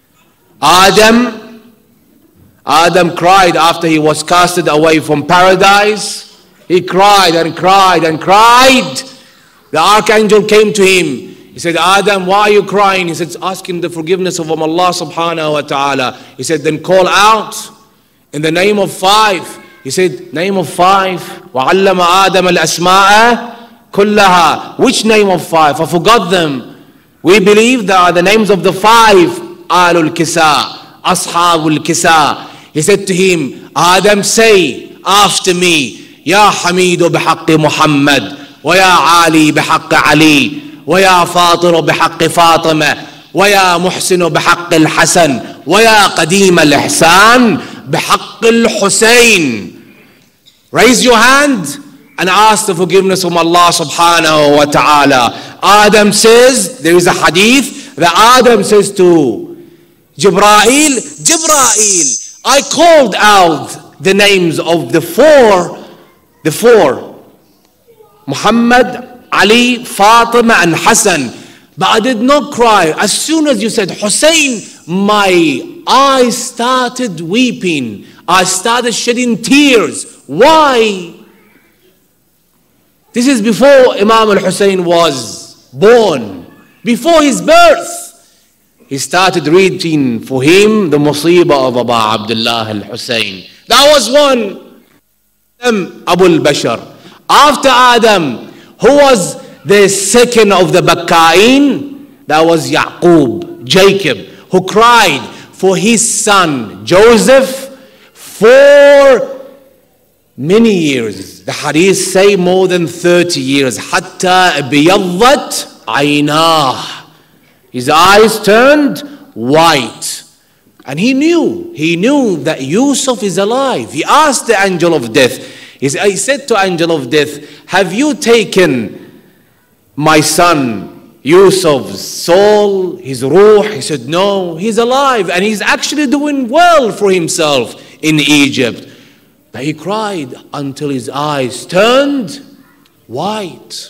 Adam, Adam cried after he was casted away from paradise. He cried and cried and cried. The archangel came to him. He said, Adam, why are you crying? He said, ask him the forgiveness of Allah subhanahu wa ta'ala. He said, then call out in the name of five. He said, name of five. وَعَلَّمَ آدَمَ الْأَسْمَاءَ كُلَّهَا. Which name of five? I forgot them. We believe that are the names of the five. Ahlul Kisa, Ashabul Kisa. He said to him, Adam, say after me, يا حميد بحق محمد ويا عالي بحق علي ويا فاطر بحق فاطمة ويا محسن بحق الحسن ويا قديم الإحسان بحق الحسين. Raise your hand and ask the forgiveness from Allah subhanahu wa ta'ala. Adam says, there is a hadith that Adam says to Jibreel, Jibreel, I called out the names of the four The four, Muhammad, Ali, Fatima and Hassan. But I did not cry. As soon as you said Hussein, my eyes started weeping. I started shedding tears. Why? This is before Imam al-Hussein was born. Before his birth. He started reading for him the musibah of Abu Abdullah al-Hussein. That was one. Abu al-Bashar. After Adam, who was the second of the Bakka'in? That was Yaqub, Jacob, who cried for his son Joseph for many years. The hadith say more than thirty years. Hatta biyaddat aynah. His eyes turned white. And he knew, he knew that Yusuf is alive. He asked the angel of death. He said to angel of death, have you taken my son Yusuf's soul, his ruh? He said, no, he's alive and he's actually doing well for himself in Egypt. But he cried until his eyes turned white.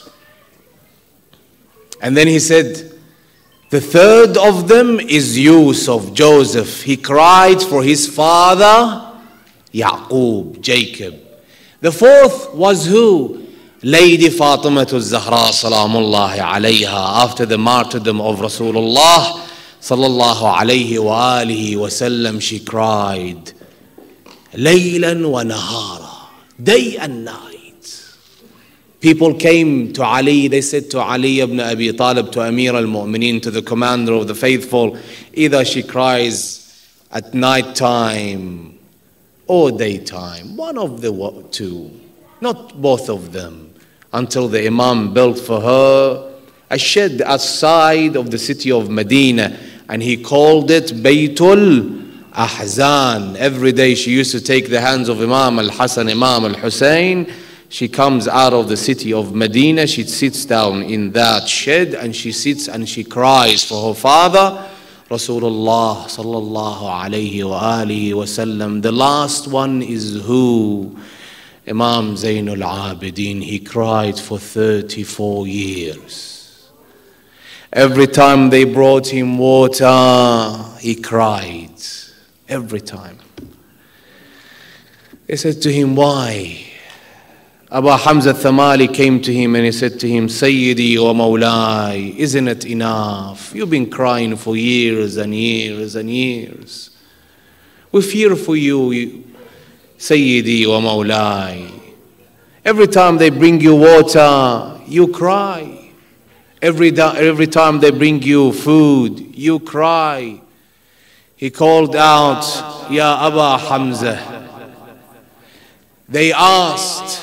And then he said, the third of them is Yusuf, Joseph. He cried for his father, Yaqub, Jacob. The fourth was who? Lady Fatimatul Zahra salamullahi alayha. After the martyrdom of Rasulullah sallallahu alayhi wa alihi wa sallam, she cried, Laylan wa nahara, day and night. People came to Ali, they said to Ali ibn Abi Talib, to Amir al-Mu'mineen, to the commander of the faithful, either she cries at night time or daytime, one of the two, not both of them, until the Imam built for her a shed outside of the city of Medina, and he called it Baytul Ahzan. Every day she used to take the hands of Imam al-Hasan, Imam al-Hussein. She comes out of the city of Medina, she sits down in that shed, and she sits and she cries for her father, Rasulullah sallallahu alayhi wa alihi wa sallam. The last one is who? Imam Zainul Abidin. He cried for thirty-four years. Every time they brought him water, he cried. Every time. They said to him, why? Abu Hamza Thamali came to him and he said to him, Sayyidi wa Mawlai, isn't it enough? You've been crying for years and years and years. We fear for you, Sayyidi wa Mawlai. Every time they bring you water, you cry. Every, every time they bring you food, you cry. He called out, Ya Aba Hamza. They asked,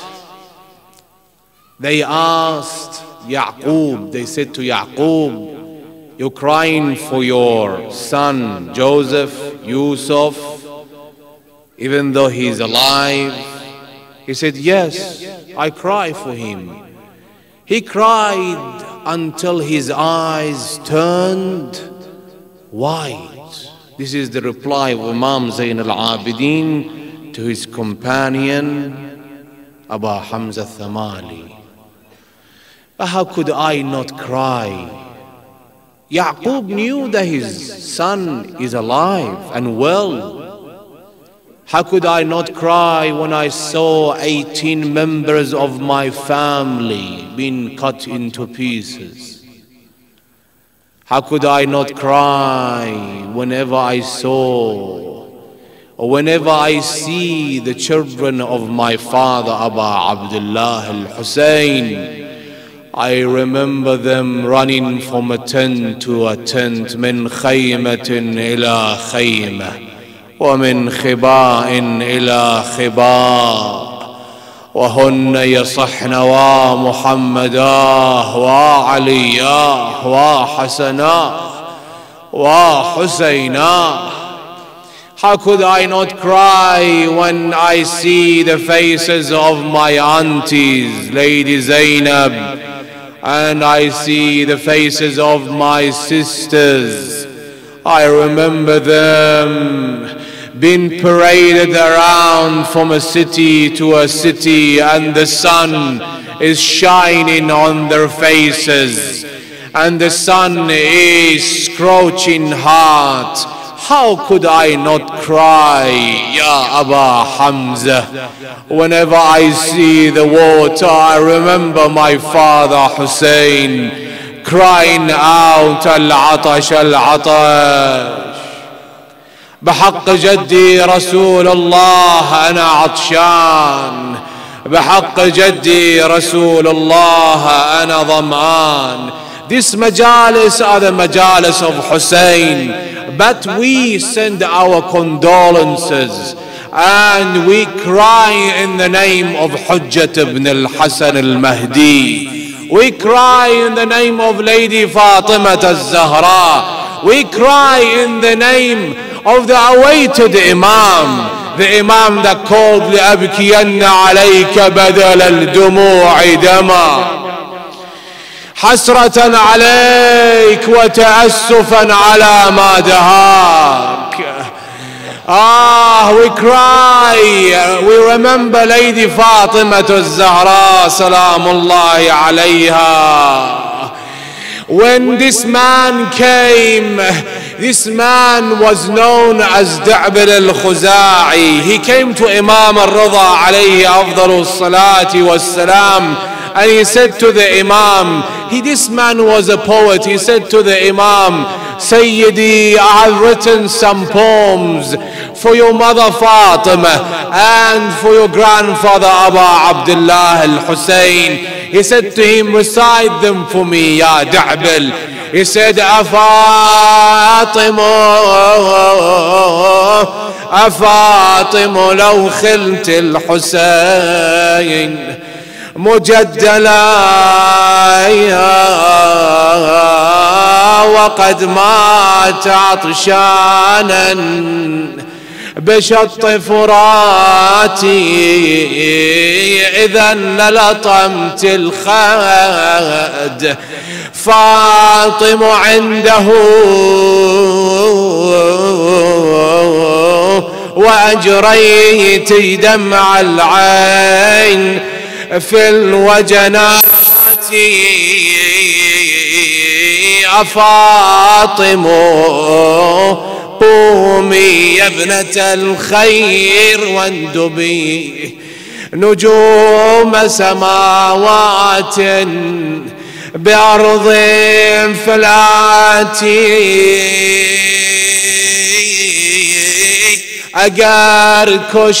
they asked Yaqub, they said to Yaqub, you're crying for your son Joseph, Yusuf, even though he's alive? He said, yes, I cry for him. He cried until his eyes turned white. This is the reply of Imam Zain al-Abidin to his companion Abu Hamza Thamali. But how could I not cry? Yaqub knew that his son is alive and well. How could I not cry when I saw eighteen members of my family being cut into pieces? How could I not cry whenever I saw or whenever I see the children of my father Abu Abdullah al-Hussein? I remember them running from a tent to a tent, min khaymatin ila khaymah, wa min khiba'in ila khibā'. وهن يصحن ومحمدا وعليا وحسنا وحسينا. How could I not cry when I see the faces of my aunties, Lady Zainab, and I see the faces of my sisters? I remember them being paraded around from a city to a city, and the sun is shining on their faces, and the sun is scorching hot. How could I not cry, Ya Aba Hamza? Whenever I see the water, I remember my father Hussein crying out, Al-Atash, Al-Atash. بحق جدي رسول الله أنا عطشان، بحق جدي رسول الله أنا ظمآن. These majalis are the majalis of Hussein, but we send our condolences and we cry in the name of Hujjat ibn al-Hasan al-Mahdi. We cry in the name of Lady Fatima al-Zahra. We cry in the name of the awaited Imam, the Imam that called لأبكين عليك بدل الدموع دما حسرة عليك وتأسفا على ما دهاك. Ah, we cry, we remember Lady Fatima al-Zahra salamullahi alayha. When this man came, this man was known as Da'bil al-Khuza'i. He came to Imam al-Rida alayhi afdalu salati was-salam, and he said to the Imam, he, this man was a poet. He said to the Imam, Sayyidi, I have written some poems for your mother Fatima and for your grandfather Abu Abdullah al-Hussein. He said to him, recite them for me, Ya Da'bil. He said, أفاطم أفاطم لو خلت الحسين مجدلا وقد مات عطشانا بشط فراتي إذا للطمت الخد فاطم عنده وأجريت دمع العين في الوجنات أفاطم قومي يا ابنة الخير واندبي نجوم سماوات بأرض فلاتي اگر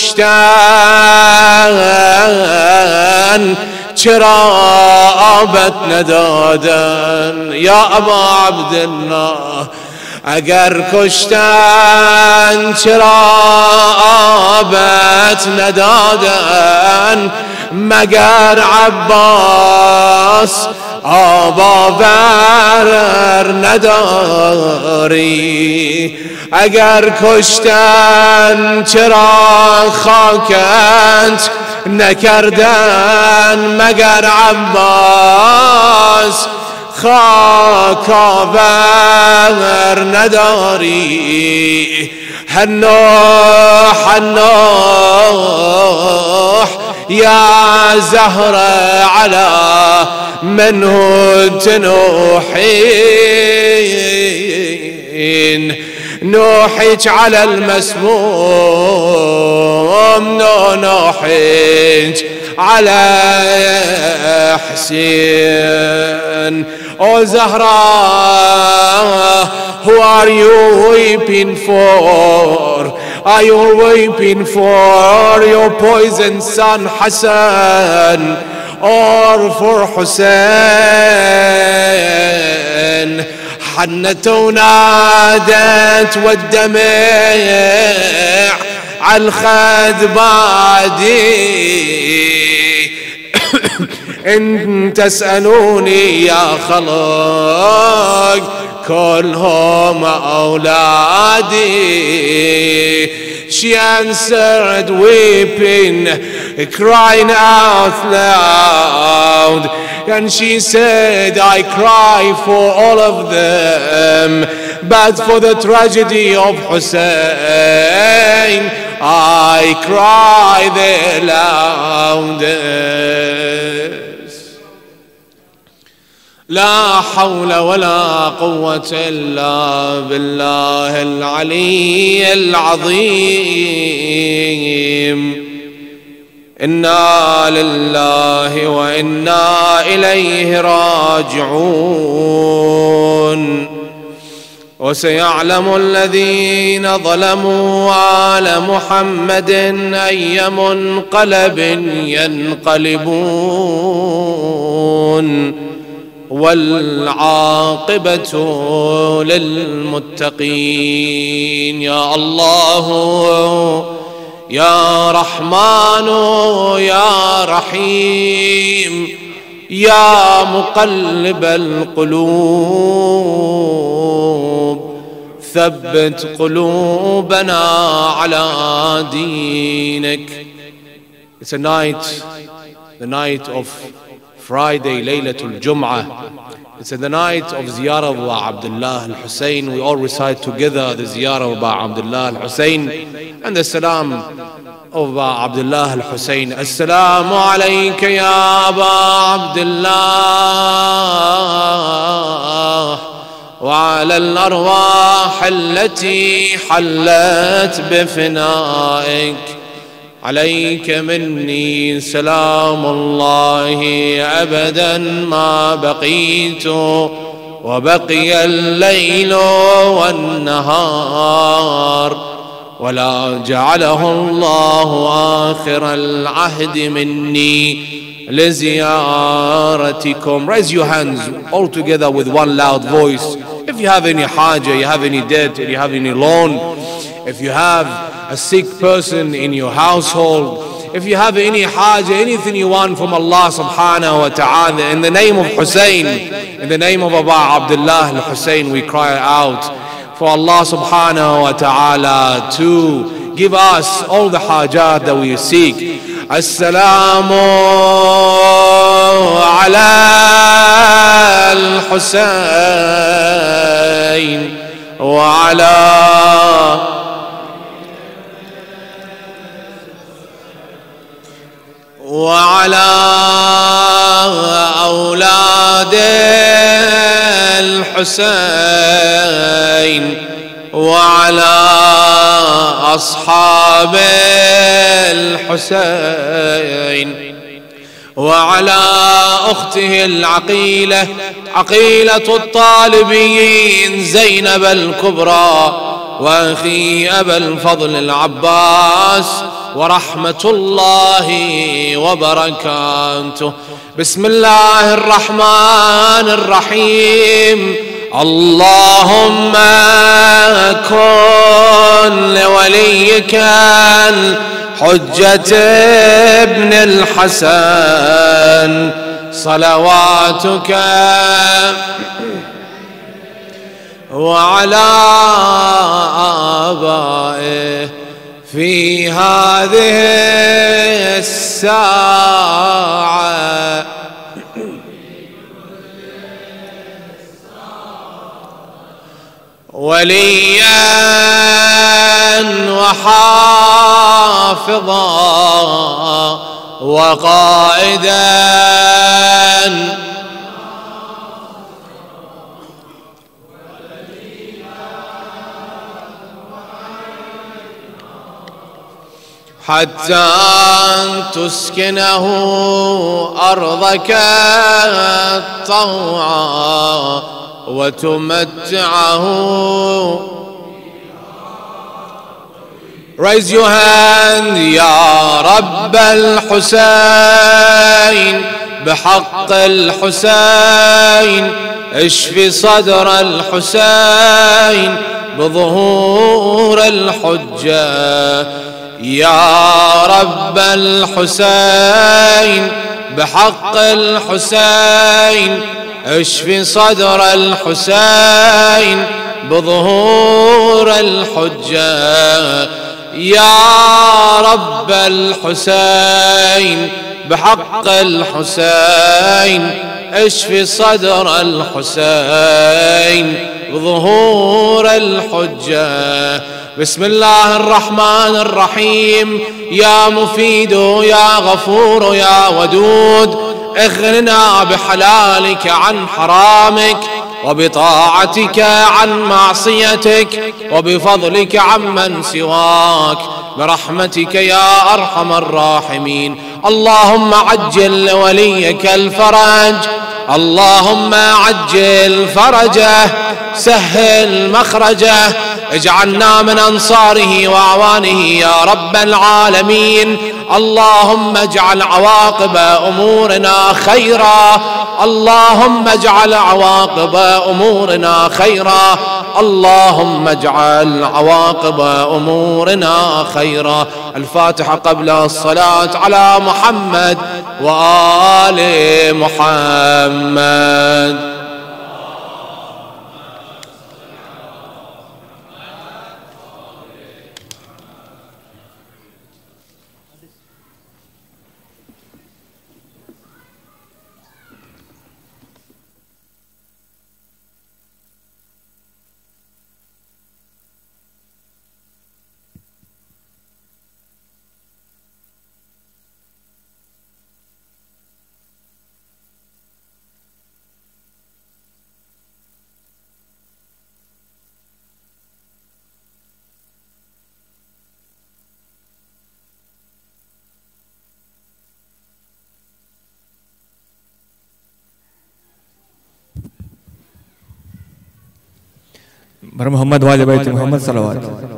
کشتن چرا آبت ندادن یا ابا عبدالله اگر کشتن چرا آبت ندادن مگر عباس آباور نداری اگر کشتن چرا خاکت نکردن مگر عباس خاک آور نداری حنوح حنوح یا زهر على منه تنوحين نوحج على المسموم نو نوحج على حسين. Oh Zahra, who are you weeping for? Are you weeping for your poisoned son Hasan or for Hussein? حنت ونادت والدمع عالخد بادي إن تسألوني يا خلق كلهم أولادي. She answered weeping, crying out loud, and she said, I cry for all of them, but for the tragedy of Hussein I cry the loudest. لا حول ولا قوة إلا بالله العلي العظيم. إنا لله وإنا إليه راجعون. وسيعلم الذين ظلموا آل محمد أي منقلب ينقلبون والعاقبة للمتقين. يا الله يا رحمن يا رحيم يا مقلب القلوب ثبت قلوبنا على دينك. It's a night, the night of Friday, Laylatul Jum'ah. It's the night of Ziyarah of Abdullah al-Hussein. We all recite together the Ziyarah of Abdullah al-Hussein and the Salam of Abdullah al-Hussein. Assalamu alayka ya Aba Abdullah wa ala al-arwah allati hallat bifinaik. عليك مني سلام الله أبدا ما بقيت وبقي الليل والنهار ولا جعله الله آخر العهد مني لزيارتكم. Raise your hands all together with one loud voice. If you have any haja, you have any debt, you have any loan, if you have a sick person in your household, if you have any haja, anything you want from Allah subhanahu wa ta'ala, in the name of Hussein, in the name of Abu Abdullah al-Hussein, we cry out for Allah subhanahu wa ta'ala to give us all the hajat that we seek. Assalamu ala al-Hussein wa ala وعلى أولاد الحسين وعلى أصحاب الحسين وعلى أخته العقيلة عقيلة الطالبين زينب الكبرى وأخي أبا الفضل العباس ورحمة الله وبركاته. بسم الله الرحمن الرحيم. اللهم كن لوليك الحجة ابن الحسن صلواتك وعلى آبائه في هذه الساعة وليا وحافظا وقائدا حتى تسكنه أرضك طوعا وتمتعه. Raise your hand يا رب الحسين بحق الحسين اشف صدر الحسين بظهور الحجة. يا رب الحسين بحق الحسين اشف صدر الحسين بظهور الحجة. يا رب الحسين بحق الحسين اشف صدر الحسين بظهور الحجة. بسم الله الرحمن الرحيم. يا مفيد يا غفور يا ودود اغننا بحلالك عن حرامك وبطاعتك عن معصيتك وبفضلك عمن سواك برحمتك يا أرحم الراحمين. اللهم عجل لوليك الفرج. اللهم عجل فرجه سهل مخرجه اجعلنا من أنصاره وأعوانه يا رب العالمين. اللهم اجعل عواقب أمورنا خيرا. اللهم اجعل عواقب أمورنا خيرا. اللهم اجعل عواقب أمورنا خيرا. الفاتحة قبل الصلاة على محمد وآل محمد. बर मोहम्मद वाले बैत मोहम्मद सलवात।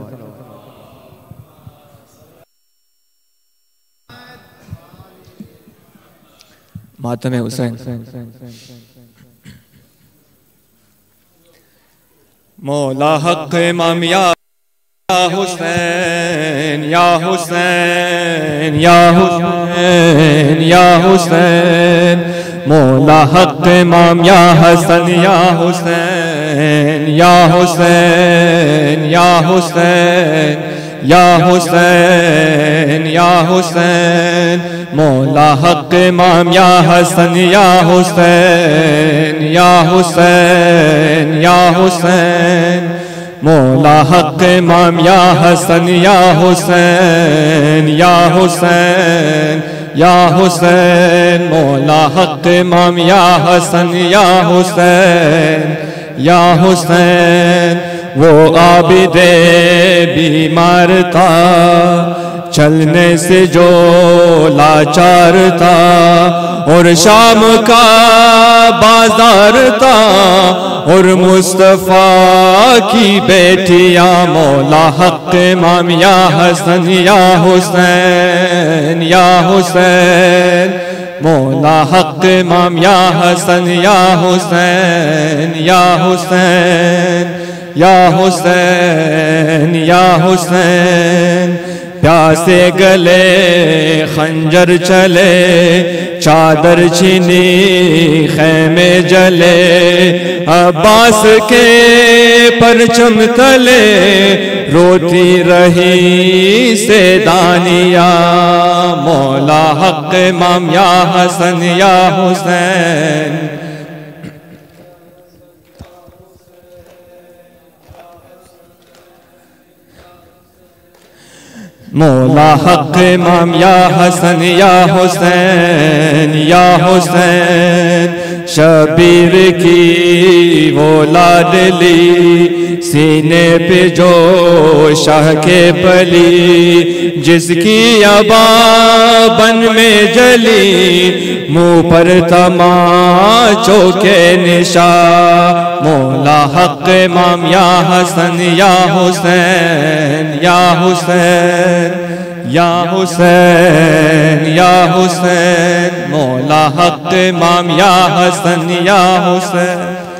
मातम हुसैन। मौला हक इमाम या हुसैन या हुसैन या हुसैन या हुसैन मौला हक इमाम या हसन या हुसैन या हुसैन या हुसैन या हुसैन या हुसैन मौला हक इमाम या हसन या हुसैन या हुसैन या हुसैन मौला हक इमाम या हसन या हुसैन या हुसैन या हुसैन मौला हक इमाम या हसन या हुसैन या हुसैन। वो आबिदे बीमार था चलने से जो लाचार था और शाम का बाजार था और मुस्तफ़ा की बेटियां मौला हक इमाम या हसन या हुसैन या हुसैन मौला हक इमाम या हसन या हुसैन या हुसैन या हुसैन या हुसैन। प्यासे गले खंजर चले चादर छीनी खैमे जले अब्बास के परचम तले रोती रही से दानिया मौला हक इमाम या हसन या हुसैन। मौला हक इमाम या हसन या हुसैन या हुसैन शबीर की वो लाडली सीने पे जो शाह के पली जिसकी अबा बन में जली मुँह पर तमाचों के निशा मौला हक इमाम या हसन या हुसैन या हुसैन या हुसैन या हुसैन मौला हक इमाम या हसन या हुसैन।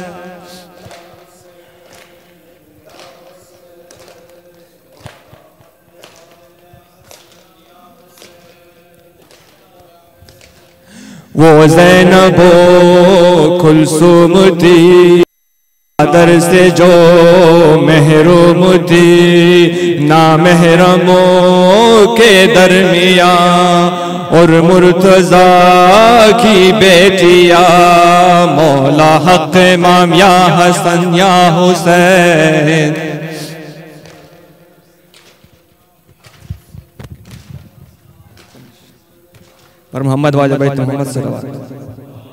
वो ज़ैनबो कुलसूम थी दर से जो महरूम थी ना महरमों के दरमिया और मुर्तज़ा की बेटिया मौला हक इमाम या हसन या हुसैन। और मोहम्मद वाले बैत मोहम्मद सल्लल्लाहु अलैहि वसल्लम।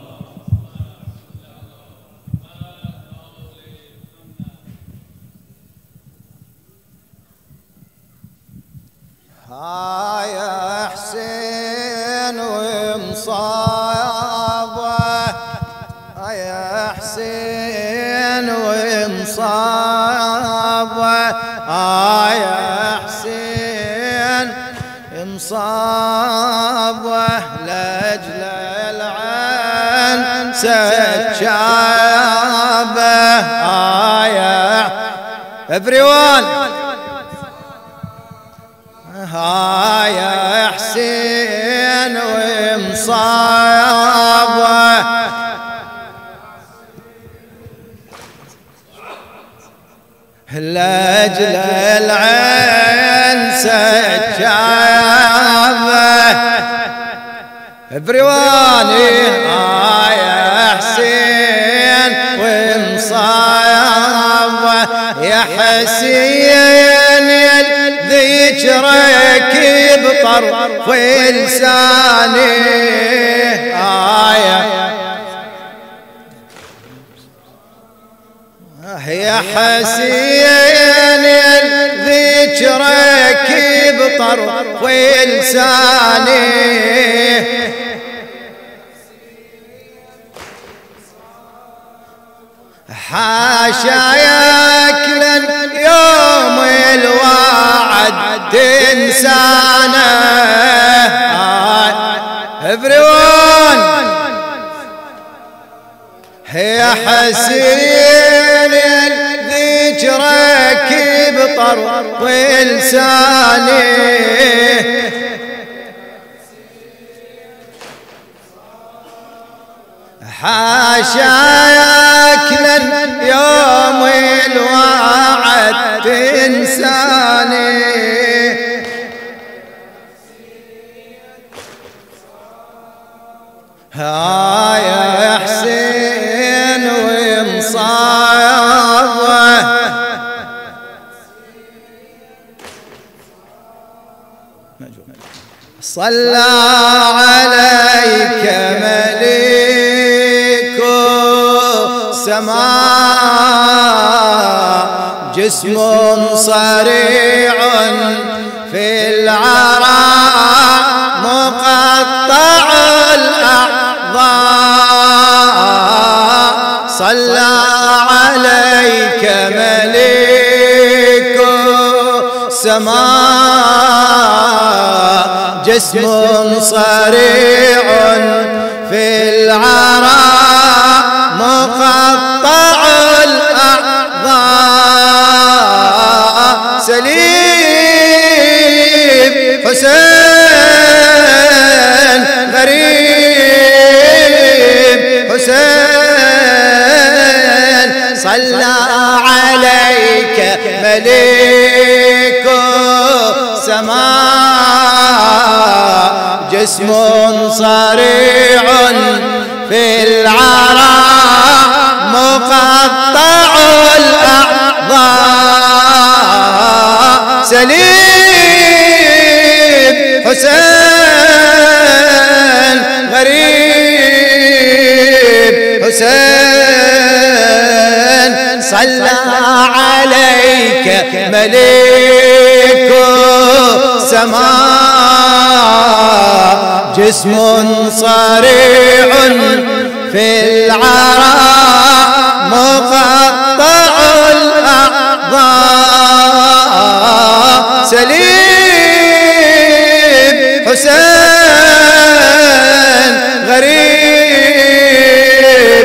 هاي حسين ومصابه هاي حسين ومصابه هاي حسين مصابه لاجل العين سجابه هاي everyone هاي حسين ومصابه لاجل العين سجابه everyone هاي حسين ومصابه يا حسين ذكرك بطرف لساني آية يا حسين ذكرك بطرف لساني حاشا ياكل يوم الوعد تنسانا everyone يا حسين ذكرك بطرف لساني حاشاك يوم الوعد تنساني ها يا حسين ومصابه صلى عليك ملك السماء جسم صريع في العراء مقطع الأعضاء صلى عليك ملك السماء جسم صريع في العراء مقطع الأعضاء سليم حسين غريب حسين صلى عليك ملك السماء جسم صريع في العراء مقطع الأعضاء سليم حسين غريب حسين صلى عليك ملك السماء جسم صريع في العراء مقطع الأعضاء سليم حسين غريب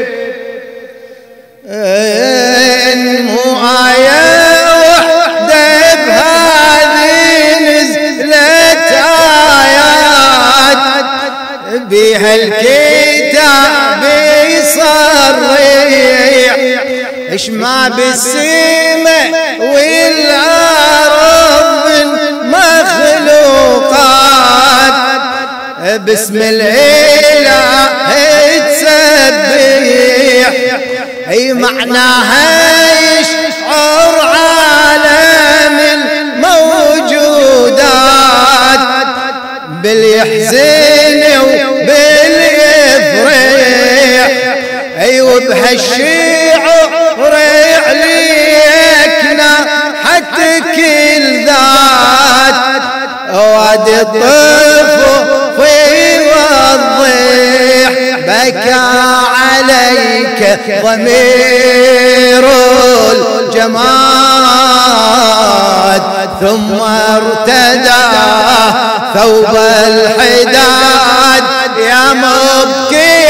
مو آية وحدة بهذه نزلت آيات بها الكتاب يصرح اشمع بالسماء والأرض مخلوقات باسم الإله تسبح اي معناها يشعر عالم الموجودات باليحزن وباليفرح اي وبهالشعر عليكنا حتى كل ذات وادي الطفل والضيح بكى عليك ضمير الجماد ثم ارتدى ثوب الحداد يا مبكي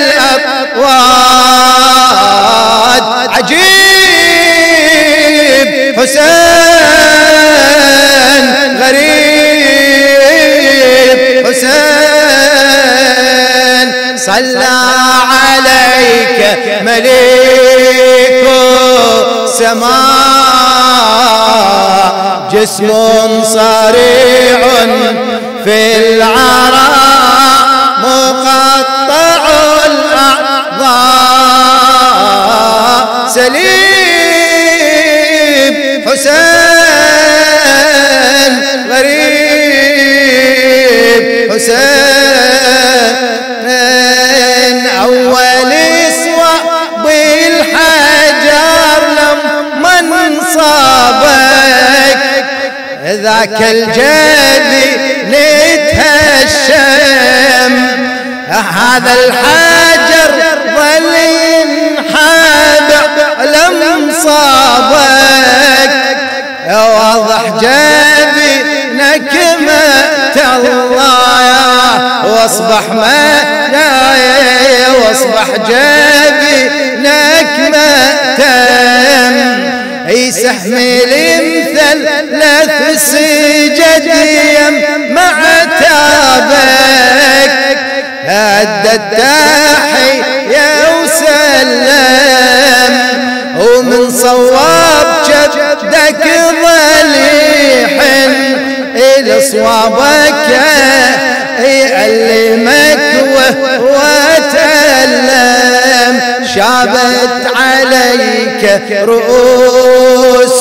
الأطواد عجيب حسين غريب حسين صلى عليك ملك السماء جسم صريع في العراء مقطع الأعضاء سليم حسين غريب حسين أول اسوى بالحجر لما انصابك ذاك الجدي نتهشم هذا الحجر ظل ينحدر لم صابك واضح جبينك مات الله واصبح ملايا واصبح جبينك ماتم اي سهم المثلث سجد يم مع تابك أدى التحية لصوابك يعلمك وتألم، شابت عليك رؤوس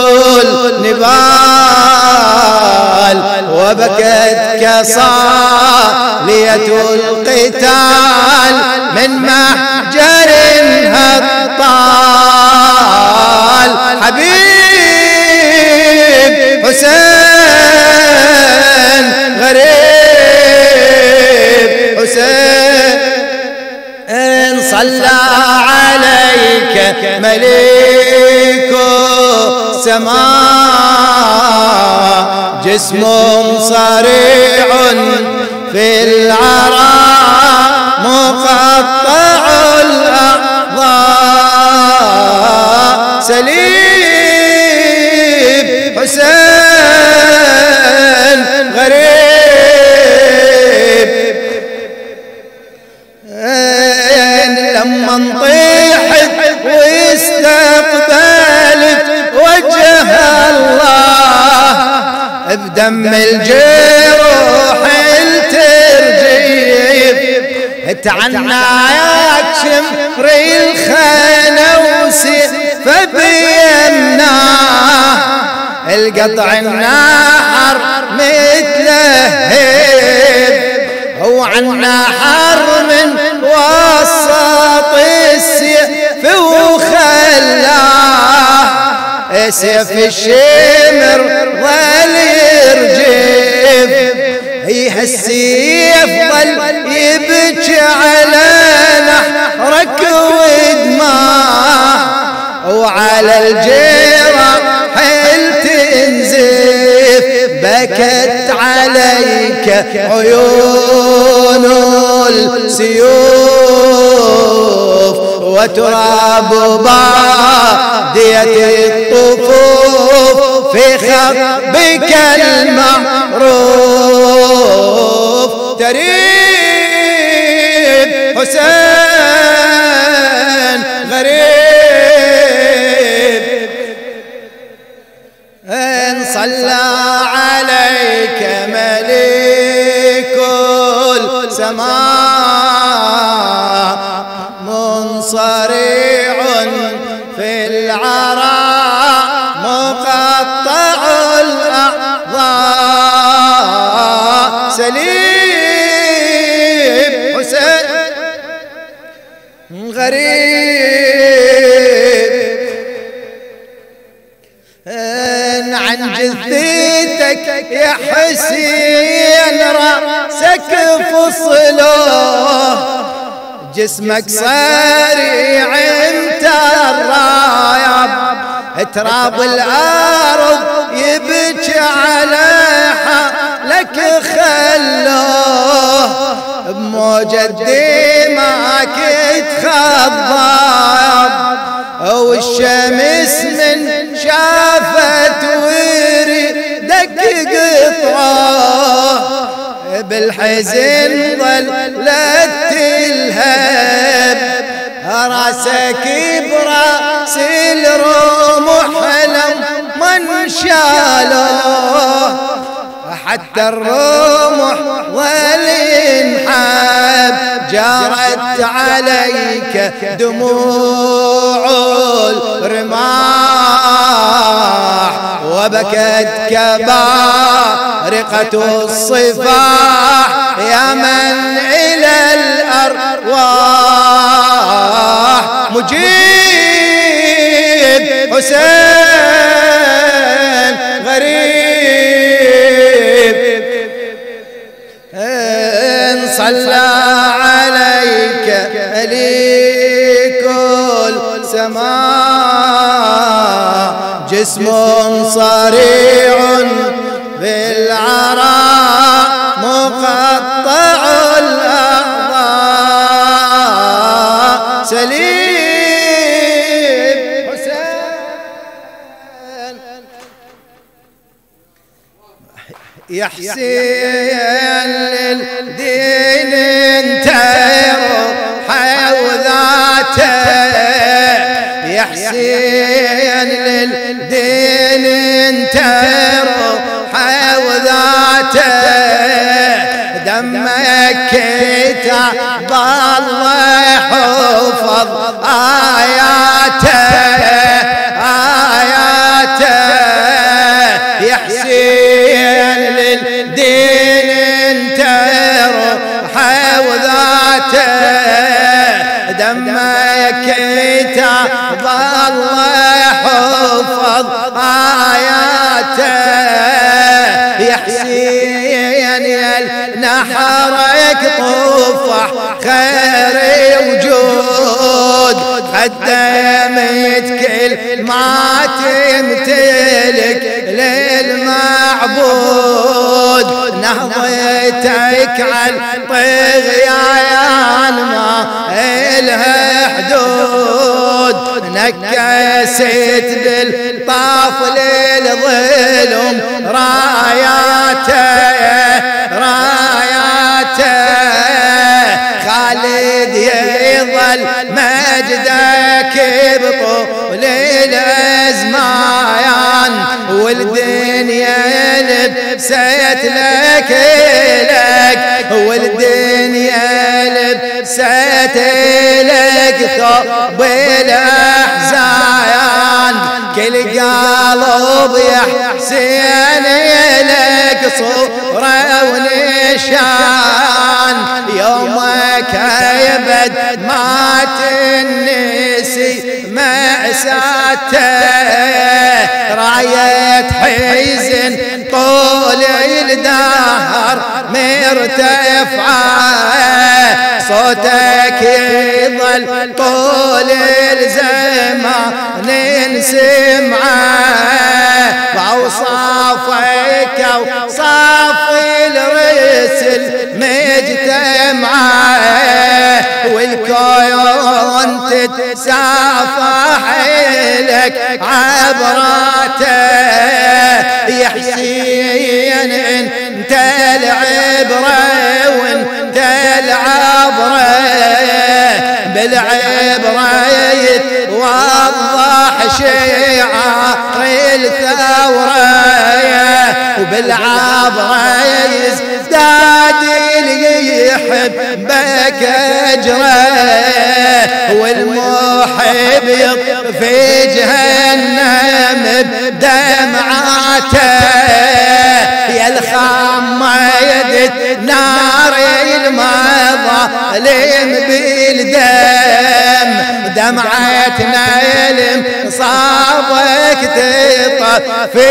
النبال وبكتك صالية القتال من محجر هطال. حبيب حسين غريب حسين صلى عليك ملك السماء، جسم صريع في العراء مقطع الأعضاء، سليم حسين غريب لما انطيحت واستقبلت وجه الله بدم الجروح الترجيب، تعناك شمر الخانة وسيف بيمناه، القطع النحر متلهب وعنا حر من وسط السيف وخلاه سيف الشمر ظل يرجف، السيف ظل يبكي على نحرك ودماه وعلى الجراح تنزف، بكت عليك عيون السيوف وتراب بادية الطفوف في خطبك المعروف، تريب حسين غريب إن صلى عليك ملك السماء منصرع في العراء مقطع الأعضاء، سليم حسين غريب عن جثتك يا حسين رأسك فصله، جسمك صريع انت الرايب، تراب الارض يبكي على حالك خلوه، بموجة دماك تخضب والشمس من شافت وريدك قطعه، بالحزن ظلت تلهب راسك براس الرمح لما انشالوه، حتى الرمح ظل ينحب، جارت عليك دموع الرماح وبكت كبارقة الصفاح يا من إلى الأرواح مجيب حسين غريب إن صلى عليك ملك السماء، جسم صريع بالعراء مقطع الأعضاء، سليم حسين يا حسين للدين انت روحه وذاته، يا حسين للدين انت روحه وذاته، دمك كتاب الله حفظ آياته آياته يا حسين للدين انتر حوذاته دمك كتاب الله حفظ آياته يا حسين يا نحرك طفح خير وجود قدمت كل ما تمتلك للمعبود نهضتك على الطغيان ما إلها حدود نكست بالطاف للظلم راياته راياته خالد يظل مجدك بطول الازمان والدنيا لبست لك لك والدنيا لبست لك ثوب الاحزان كل قلب يا حسين لك صورة ونشان يومك يبد ما تنسي مأساته راية حزن طول الدهر مرتفعة صوتك يظل طول الزمان نسمعه وأوصافك وصاف الرسل مجتمعه والكون تتسافح لك عبراته يا حسين انت العبره وانت العبره بالعبره يتوضح شعار الثوره وبالعبره يزداد يحبك اجره والمحب في جهنم بدمعاته يا الخميدة نار المظالم بالدم دمعتنا صابك تطف في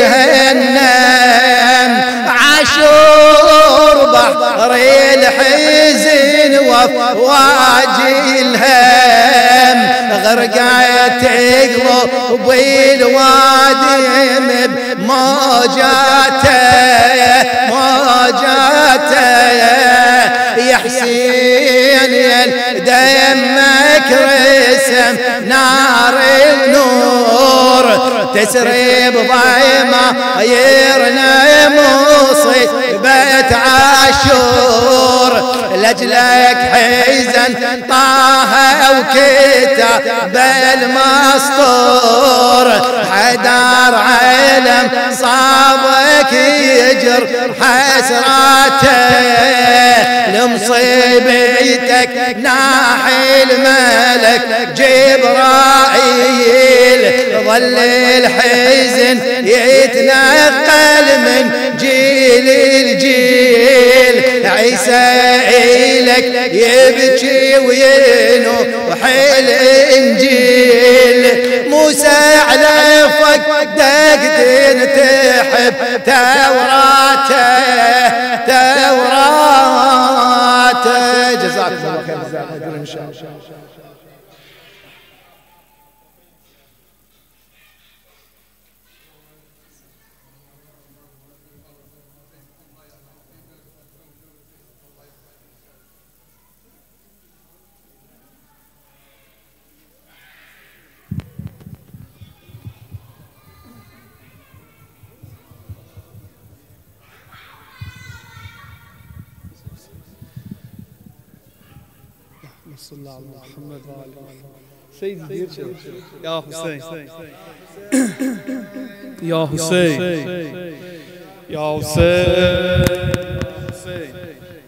جهنم عاشور بحر الحزن وافواج الهم غرقت قلوب الوادم بموجاته موجاته يا حسين يا دمك رسم نار ونور تسرب ضيمة يرنا مصيبة عاشور لجلك حزن طه وكتاب المسطور حدار علم صابك يجر حسراته لمصيبتك ناحي الملك جبرائيل ظل الحزن يتنقل من جيل الجيل عيسى إلك يبكي وينوح الإنجيل موسى على فقدك تنتحب توراته توراته جزاك الله خير إن شاء الله. صلى الله على محمد وعلى سيدي دير يا حسين يا حسين يا حسين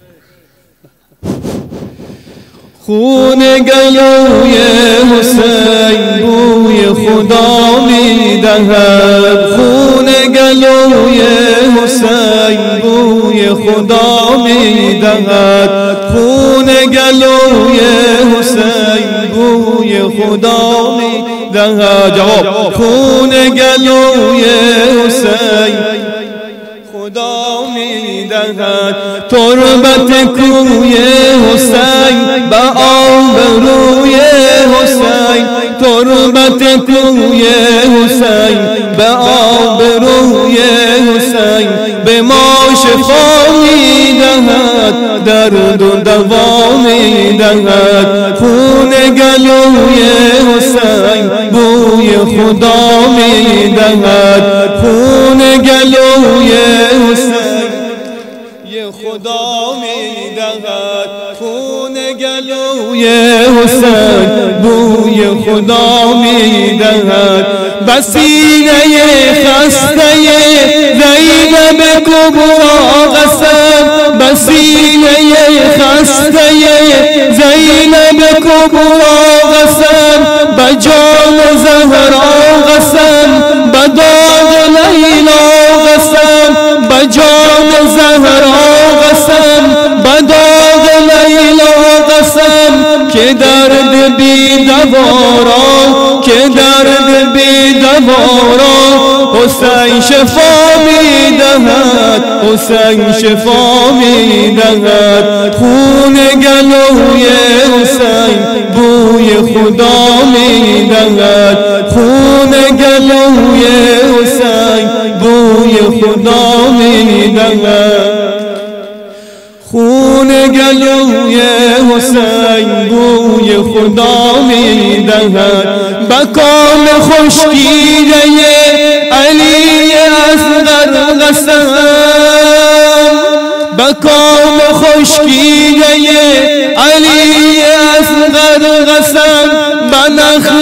خون گلوی حسین بوی خدا می دهد، خون گلوی حسین بوی خدا می دهد، خون گلوی حسین بوی خدا می دهد. جواب خون گلوی حسین خدا می دهد. تربت کوی حسین به آبروی حسین، تربت کوی حسین به آبروی حسین به ما شفا می دهد، درد و دوا می دهد. خون گلوی حسین بوی خدا می دهد، خون گلوی حسین یه خدا می دهد، خون گلوی حسین بوی خدا می دهد. بسینه خسته زینب کبرا قسم، بسینه خسته زینب کبرا قسم، بجان زهرا قسم، بداد لیلا قسم، بجان زهرا قسم، بداد لیلا قسم که درد بی دوارا، که درد بی دوارا حسین شفا می دهد، حسین شفا می دهد. خون گلوی حسین بوی خدا می دهد، خون گلوی حسین بوی خدا می دهد. خون گلوی حسین بوی خدا می دهد. بکام خشکیده علی اصغر قسم، بکام خشکیده علی اصغر قسم، بنخل